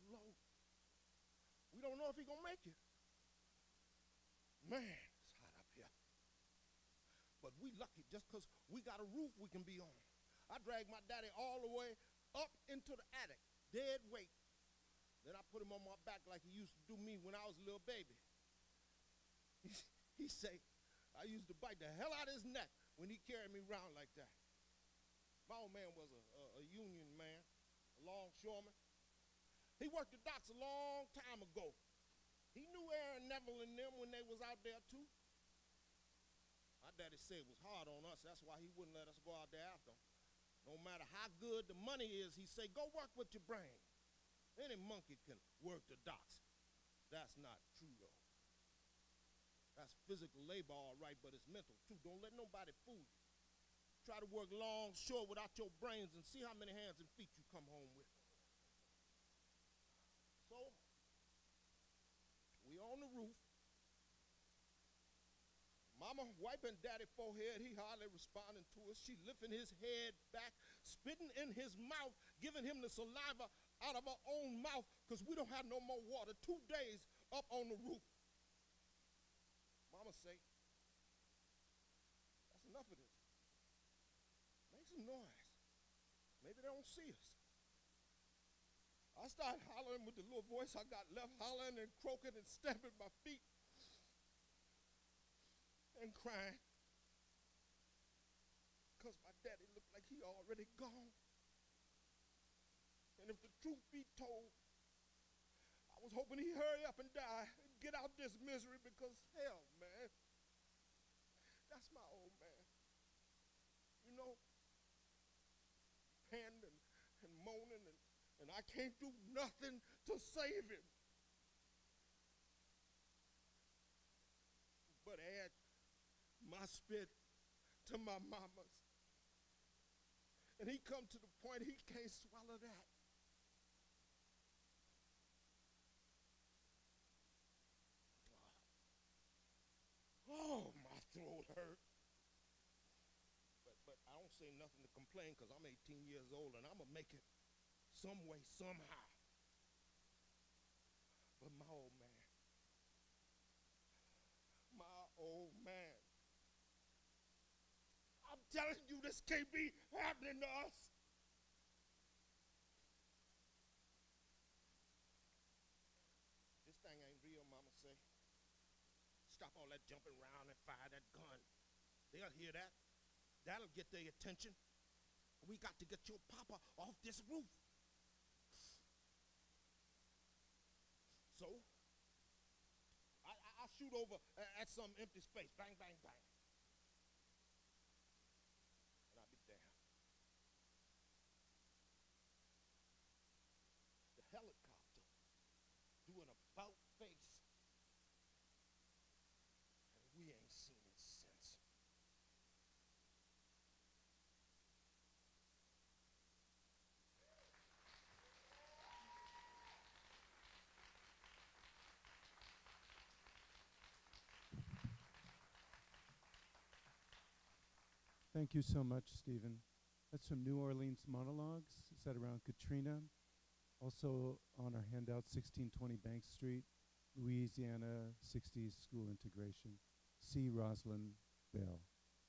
We don't know if he gonna make it. Man, it's hot up here. But we lucky just because we got a roof we can be on. I dragged my daddy all the way up into the attic, dead weight. Then I put him on my back like he used to do me when I was a little baby. He say, I I used to bite the hell out of his neck when he carried me around like that. My old man was a union man, a longshoreman. He worked the docks a long time ago. He knew Aaron Neville and them when they was out there too. My daddy said it was hard on us. That's why he wouldn't let us go out there after him. No matter how good the money is, he said, go work with your brain. Any monkey can work the docks. That's not true, though. That's physical labor, all right, but it's mental, too. Don't let nobody fool you. Try to work long, short without your brains and see how many hands and feet you come home with. So, we on the roof. Mama wiping daddy's forehead. He hardly responding to us. She lifting his head back, spitting in his mouth, giving him the saliva out of her own mouth because we don't have no more water. 2 days up on the roof. Mama say, that's enough of this. Make some noise. Maybe they don't see us. I started hollering with the little voice I got left, hollering and croaking and stamping my feet and crying because my daddy looked like he already gone. And if the truth be told, I was hoping he'd hurry up and die and get out this misery because, hell, man, that's my old man. You know, panting and moaning, and I can't do nothing to save him. But add my spit to my mama's. And he come to the point he can't swallow that. Oh, my throat hurt. But I don't say nothing to complain because I'm 18 years old and I'm going to make it some way, somehow. But my old man, I'm telling you, this can't be happening to us. This thing ain't real, Mama say. Stop all that jumping around and fire that gun. They'll hear that. That'll get their attention. We got to get your papa off this roof. So, I shoot over at some empty space. Bang, bang, bang. And I'll be damned. The helicopter doing about face. And we ain't seen it since. Thank you so much, Stephen. That's from New Orleans Monologues, set around Katrina. Also on our handout, 1620 Bank Street, Louisiana 60s School Integration. C. Rosalind Bell.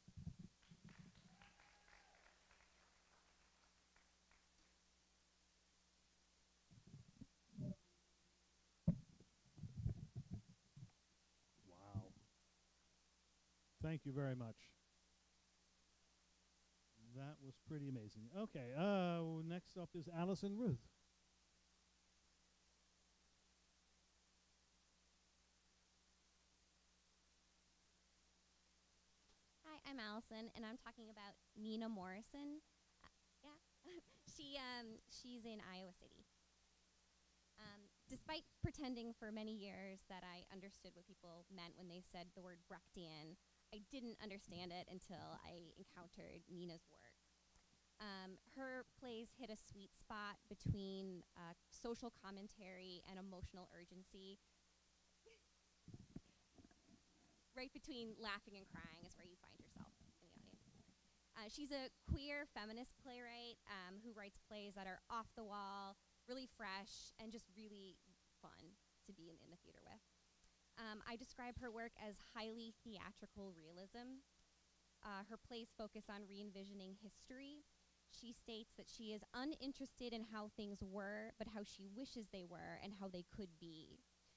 Wow. Thank you very much. That was pretty amazing. Okay, next up is Allison Ruth. Hi, I'm Allison, and I'm talking about Nina Morrison. Yeah, she's in Iowa City. Despite pretending for many years that I understood what people meant when they said the word Brechtian, I didn't understand it until I encountered Nina's work. Her plays hit a sweet spot between social commentary and emotional urgency. Right between laughing and crying is where you find yourself in the audience. She's a queer feminist playwright who writes plays that are off the wall, really fresh, and just really fun to be in the theater with. I describe her work as highly theatrical realism. Her plays focus on re-envisioning history. She states that she is uninterested in how things were, but how she wishes they were and how they could be.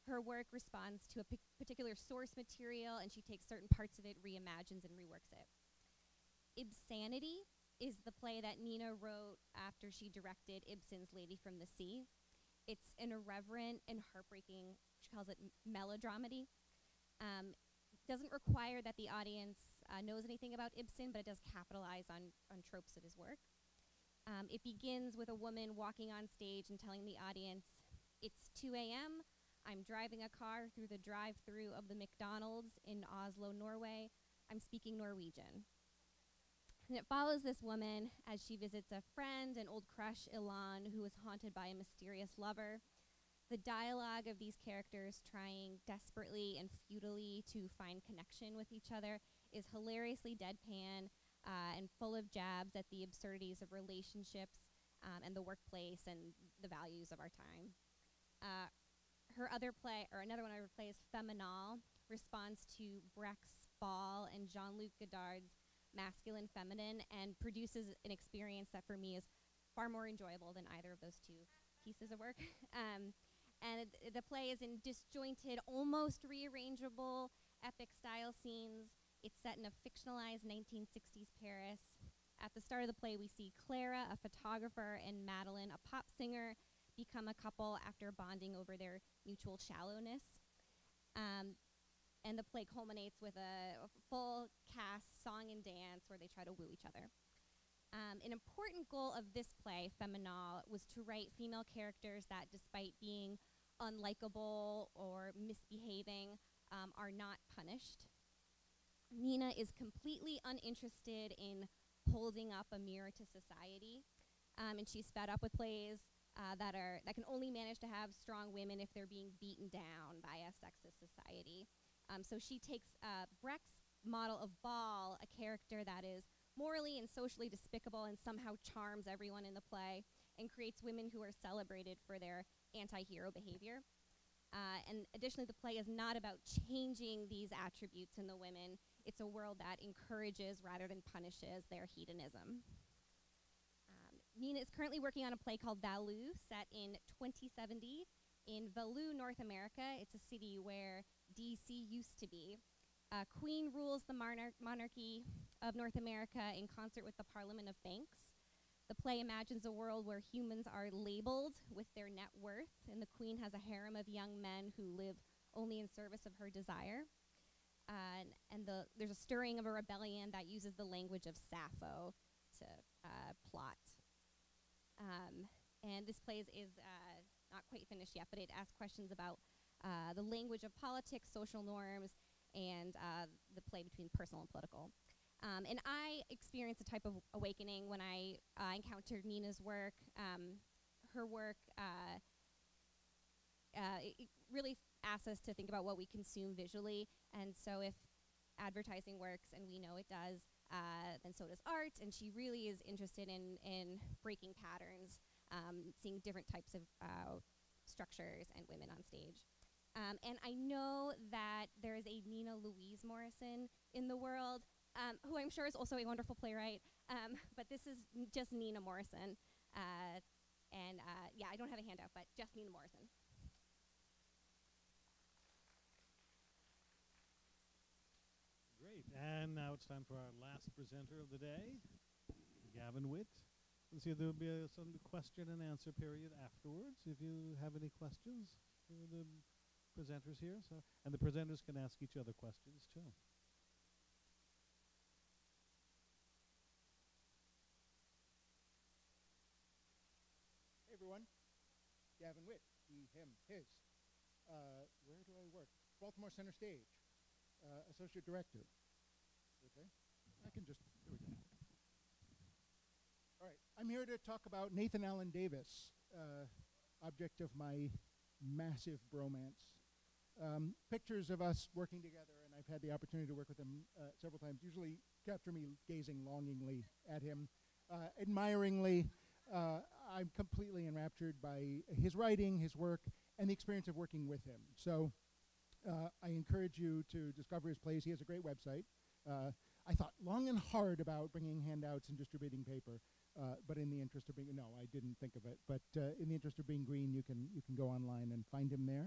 Her work responds to a particular source material, and she takes certain parts of it, reimagines, and reworks it. Ibsanity is the play that Nina wrote after she directed Ibsen's Lady from the Sea. It's an irreverent and heartbreaking, she calls it melodramedy. Doesn't require that the audience knows anything about Ibsen, but it does capitalize on tropes of his work. It begins with a woman walking on stage and telling the audience, "It's 2 a.m., I'm driving a car through the drive-through of the McDonald's in Oslo, Norway. I'm speaking Norwegian." And it follows this woman as she visits a friend, an old crush, Ilan, who is haunted by a mysterious lover. The dialogue of these characters trying desperately and futilely to find connection with each other is hilariously deadpan and full of jabs at the absurdities of relationships and the workplace and the values of our time. Her other play, or another one of her plays, Feminal, responds to Brecht's Fall and Jean-Luc Godard's Masculine Feminine, and produces an experience that for me is far more enjoyable than either of those two pieces of work. And the play is in disjointed, almost rearrangeable, epic style scenes. It's set in a fictionalized 1960s Paris. At the start of the play, we see Clara, a photographer, and Madeline, a pop singer, become a couple after bonding over their mutual shallowness. And the play culminates with a full cast song and dance where they try to woo each other. An important goal of this play, Feminal, was to write female characters that, despite being unlikable or misbehaving, are not punished. Nina is completely uninterested in holding up a mirror to society, and she's fed up with plays that can only manage to have strong women if they're being beaten down by a sexist society. So she takes Brecht's model of Baal, a character that is morally and socially despicable and somehow charms everyone in the play, and creates women who are celebrated for their anti-hero behavior. And additionally, the play is not about changing these attributes in the women. It's a world that encourages rather than punishes their hedonism. Nina is currently working on a play called Valoo, set in 2070 in Valoo, North America. It's a city where DC used to be. Queen rules the monarchy of North America in concert with the Parliament of Banks. The play imagines a world where humans are labeled with their net worth, and the queen has a harem of young men who live only in service of her desire. And there's a stirring of a rebellion that uses the language of Sappho to plot. And this play is not quite finished yet, but it asks questions about the language of politics, social norms, and the play between personal and political. And I experienced a type of awakening when I encountered Nina's work. Her work it really asks us to think about what we consume visually. And so if advertising works, and we know it does, then so does art. And she really is interested in breaking patterns, seeing different types of structures and women on stage. And I know that there is a Nina Louise Morrison in the world, who I'm sure is also a wonderful playwright, but this is just Nina Morrison. Yeah, I don't have a handout, but just Nina Morrison. Great, and now it's time for our last presenter of the day, Gavin Witt. Let's see if there'll be some question and answer period afterwards, if you have any questions for the presenters here. And the presenters can ask each other questions too. Hey everyone, Gavin Witt, he, him, his. Where do I work? Baltimore Center Stage, Associate Director. Okay, I can just, there we go. All right, I'm here to talk about Nathan Allen Davis, object of my massive bromance. Pictures of us working together, and I've had the opportunity to work with him several times, usually capture me gazing longingly at him, admiringly. I'm completely enraptured by his writing, his work, and the experience of working with him. So I encourage you to discover his plays. He has a great website. I thought long and hard about bringing handouts and distributing paper, but in the interest of being, no, I didn't think of it. But in the interest of being green, you can go online and find him there.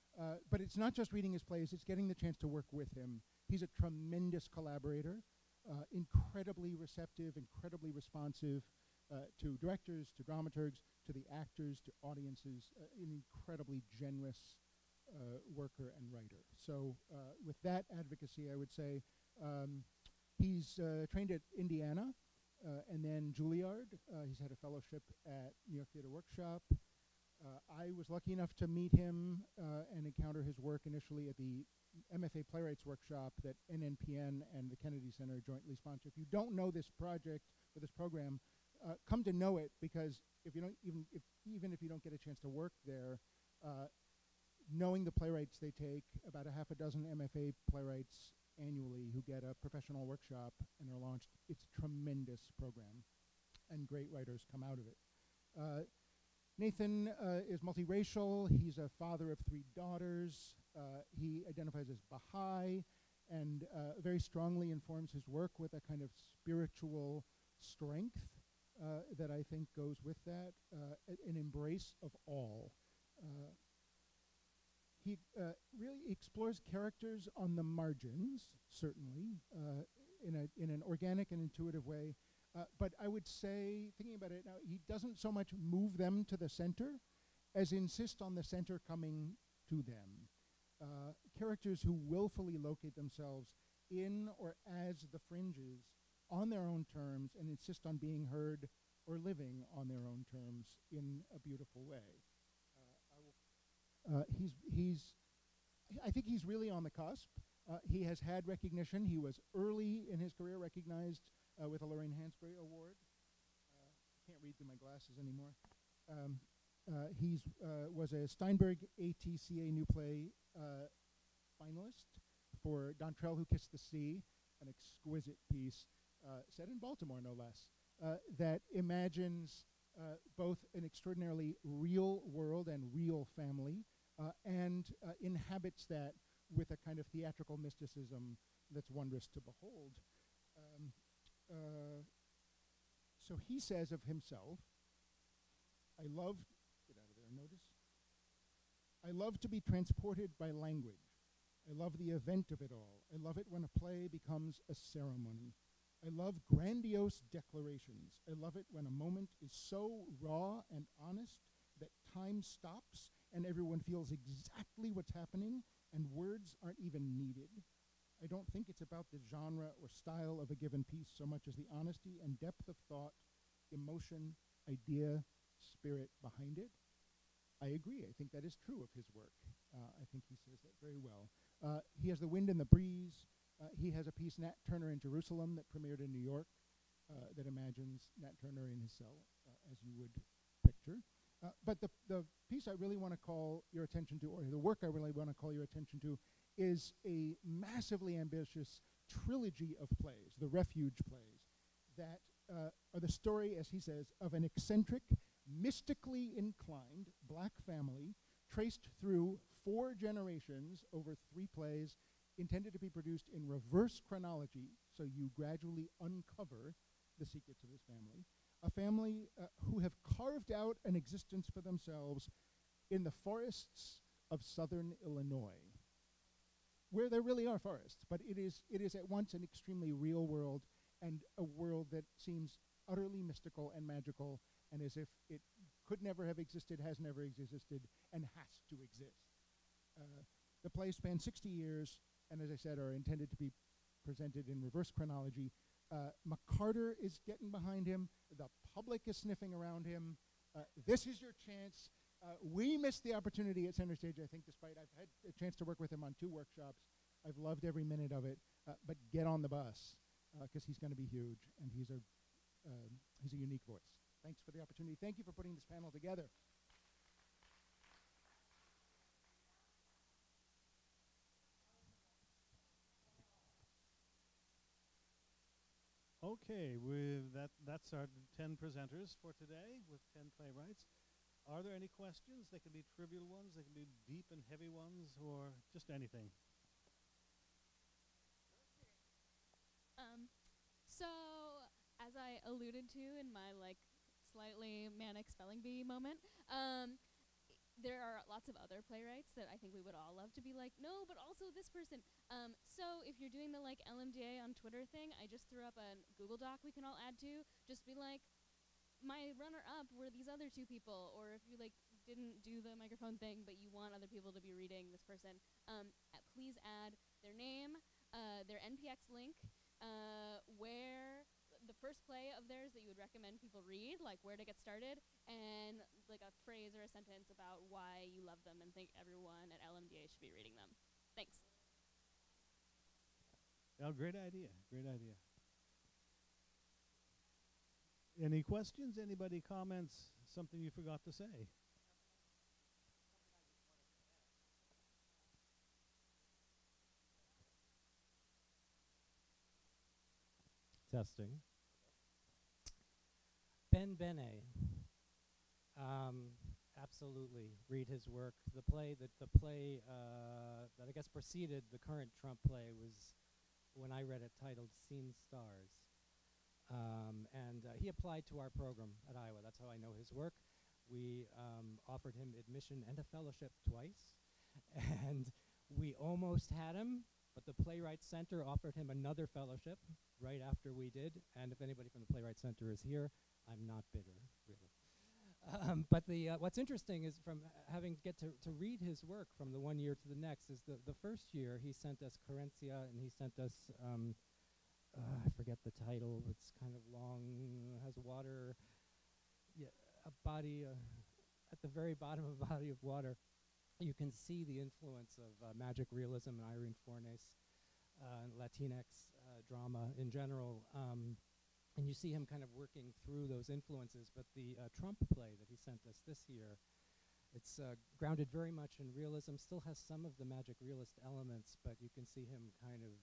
But it's not just reading his plays, it's getting the chance to work with him. He's a tremendous collaborator, incredibly receptive, incredibly responsive to directors, to dramaturgs, to the actors, to audiences, an incredibly generous worker and writer. So with that advocacy, I would say he's trained at Indiana and then Juilliard. He's had a fellowship at New York Theater Workshop. I was lucky enough to meet him and encounter his work initially at the MFA Playwrights Workshop that NNPN and the Kennedy Center jointly sponsor. If you don't know this project or this program, come to know it, because if you don't even if you don't get a chance to work there, knowing the playwrights they take, about a half a dozen MFA playwrights annually who get a professional workshop and are launched, it's a tremendous program, and great writers come out of it. Nathan is multiracial. He's a father of 3 daughters. He identifies as Baha'i and very strongly informs his work with a kind of spiritual strength that I think goes with that, an embrace of all. He really explores characters on the margins, certainly, in an organic and intuitive way. But I would say, thinking about it now, he doesn't so much move them to the center as insist on the center coming to them. Characters who willfully locate themselves in or as the fringes on their own terms and insist on being heard or living on their own terms in a beautiful way. I think he's really on the cusp. He has had recognition. He was early in his career recognized with a Lorraine Hansberry Award. I can't read through my glasses anymore. He was a Steinberg ATCA New Play finalist for Dontrelle Who Kissed the Sea, an exquisite piece set in Baltimore, no less, that imagines both an extraordinarily real world and real family, and inhabits that with a kind of theatrical mysticism that's wondrous to behold. So he says of himself, I love to be transported by language. I love the event of it all. I love it when a play becomes a ceremony. I love grandiose declarations. I love it when a moment is so raw and honest that time stops and everyone feels exactly what's happening and words aren't even needed. I don't think it's about the genre or style of a given piece so much as the honesty and depth of thought, emotion, idea, spirit behind it. I agree. I think that is true of his work. I think he says that very well. He has The Wind and the Breeze. He has a piece, Nat Turner in Jerusalem, that premiered in New York, that imagines Nat Turner in his cell, as you would picture. But the piece I really want to call your attention to, or the work I really want to call your attention to, is a massively ambitious trilogy of plays, the Refuge plays, that are the story, as he says, of an eccentric, mystically inclined black family traced through 4 generations over 3 plays intended to be produced in reverse chronology, so you gradually uncover the secrets of this family. A family who have carved out an existence for themselves in the forests of southern Illinois, where there really are forests, but it is at once an extremely real world and a world that seems utterly mystical and magical, and as if it could never have existed, has never existed, and has to exist. The plays span 60 years, and as I said, are intended to be presented in reverse chronology. McCarter is getting behind him. The public is sniffing around him. This is your chance. We missed the opportunity at Center Stage, I think, despite I've had a chance to work with him on 2 workshops. I've loved every minute of it. But get on the bus, because he's going to be huge, and he's a unique voice. Thanks for the opportunity. Thank you for putting this panel together. Okay, that's our 10 presenters for today with 10 playwrights. Are there any questions? They can be trivial ones, they can be deep and heavy ones, or just anything. So, as I alluded to in my slightly manic spelling bee moment, there are lots of other playwrights that I think we would all love to be like, no, but also this person. So if you're doing the like LMDA on Twitter thing, I just threw up a Google Doc we can all add to. Just be like, my runner-up were these other two people, or if you like didn't do the microphone thing, but you want other people to be reading this person, please add their name, their NPX link, where the first play of theirs that you would recommend people read, like where to get started, and like a phrase or a sentence about why you love them and think everyone at LMDA should be reading them. Thanks. Oh, great idea. Great idea. Any questions? Anybody comments? Something you forgot to say? Testing. Ben Benet. Absolutely, read his work. The play that I guess preceded the current Trump play was, when I read it, titled "Seen Stars," and he applied to our program at Iowa. That's how I know his work. We offered him admission and a fellowship twice, and we almost had him. But the Playwright Center offered him another fellowship right after we did. And if anybody from the Playwright Center is here, I'm not bitter, really. But what's interesting is from having get to read his work from the one year to the next is the first year he sent us Carencia, and he sent us, I forget the title, it's kind of long, has water, a body, at the very bottom of a body of water. You can see the influence of magic realism and Irene Fornes, Latinx drama in general. And you see him kind of working through those influences. But the Trump play that he sent us this year, it's grounded very much in realism, still has some of the magic realist elements, but you can see him kind of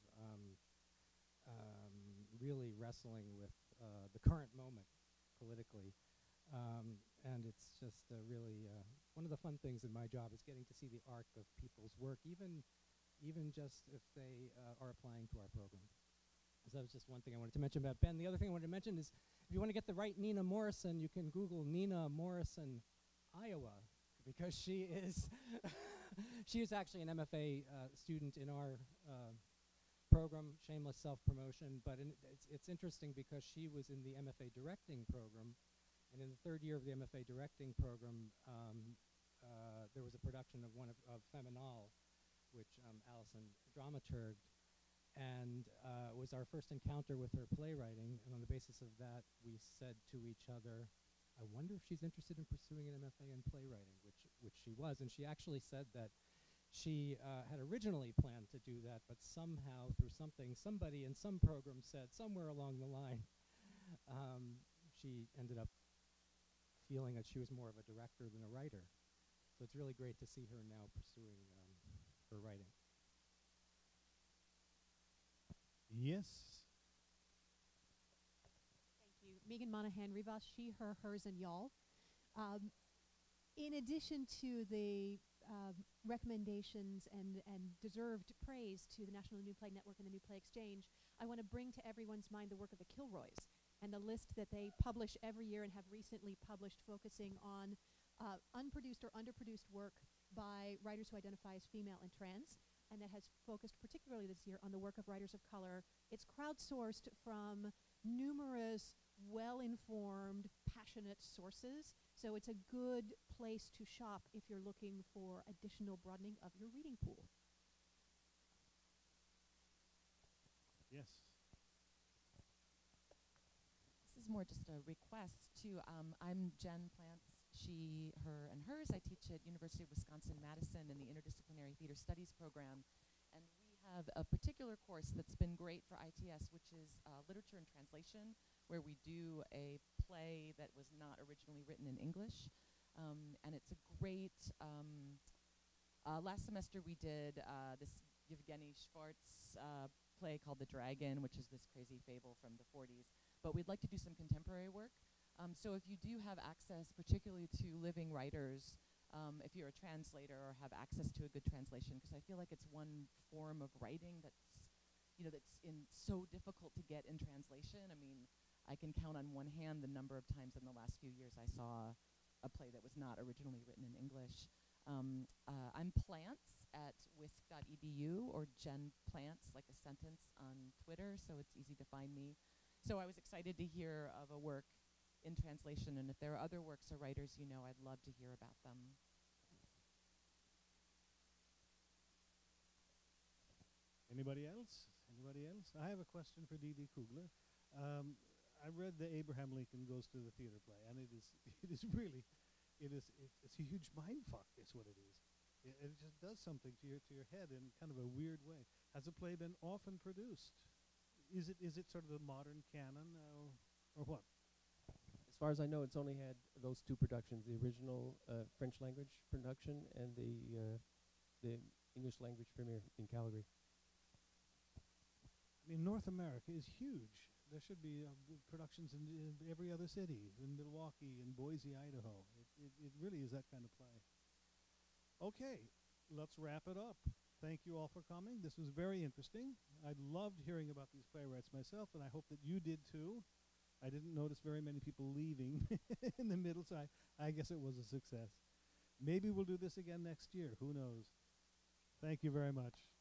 really wrestling with the current moment politically. And it's just really one of the fun things in my job is getting to see the arc of people's work, even just if they are applying to our program. So that was just one thing I wanted to mention about Ben. The other thing I wanted to mention is if you want to get the right Nina Morrison, you can Google Nina Morrison, Iowa, because she is she is actually an MFA student in our program, shameless self-promotion. But it's interesting because she was in the MFA directing program. And in the third year of the MFA directing program, there was a production of of Feminal, which Allison dramaturged, and it was our first encounter with her playwriting. And on the basis of that, we said to each other, "I wonder if she's interested in pursuing an MFA in playwriting," which she was. And she actually said that she had originally planned to do that, but somehow through somebody in some program said somewhere along the line, she ended up feeling that she was more of a director than a writer. So it's really great to see her now pursuing her writing. Yes. Thank you. Megan Monahan Rivas, she, her, hers, and y'all. In addition to the recommendations and deserved praise to the National New Play Network and the New Play Exchange, I want to bring to everyone's mind the work of the Kilroys and the list that they publish every year and have recently published, focusing on unproduced or underproduced work by writers who identify as female and trans, and that has focused particularly this year on the work of writers of color. It's crowdsourced from numerous well-informed, passionate sources, so it's a good place to shop if you're looking for additional broadening of your reading pool. Yes. This is more just a request too. I'm Jen Plants, she, her, and hers. I teach at University of Wisconsin-Madison in the Interdisciplinary Theater Studies program, and we have a particular course that's been great for ITS, which is Literature and Translation, where we do a play that was not originally written in English, and it's a great, last semester we did this Yevgeny Schwartz play called The Dragon, which is this crazy fable from the 40s. But we'd like to do some contemporary work. So if you do have access, particularly to living writers, if you're a translator or have access to a good translation, because I feel like it's one form of writing that's so difficult to get in translation. I mean, I can count on one hand the number of times in the last few years I saw a play that was not originally written in English. I'm Plants at wisc.edu, or Jen Plants, like a sentence, on Twitter, so it's easy to find me. So I was excited to hear of a work in translation, and if there are other works or writers you know, I'd love to hear about them. Anybody else? Anybody else? I have a question for D.D. Kugler. I read the Abraham Lincoln Goes to the Theater play, and it is really, it's a huge mind fuck, is what it is. It just does something to your head in kind of a weird way. Has the play been often produced? Is it sort of the modern canon, or what? As far as I know, it's only had those two productions: the original French language production and the English language premiere in Calgary. I mean, North America is huge. There should be productions in every other city, in Milwaukee, in Boise, Idaho. It really is that kind of play. Okay, let's wrap it up. Thank you all for coming. This was very interesting. I loved hearing about these playwrights myself, and I hope that you did too. I didn't notice very many people leaving in the middle, so I guess it was a success. Maybe we'll do this again next year. Who knows? Thank you very much.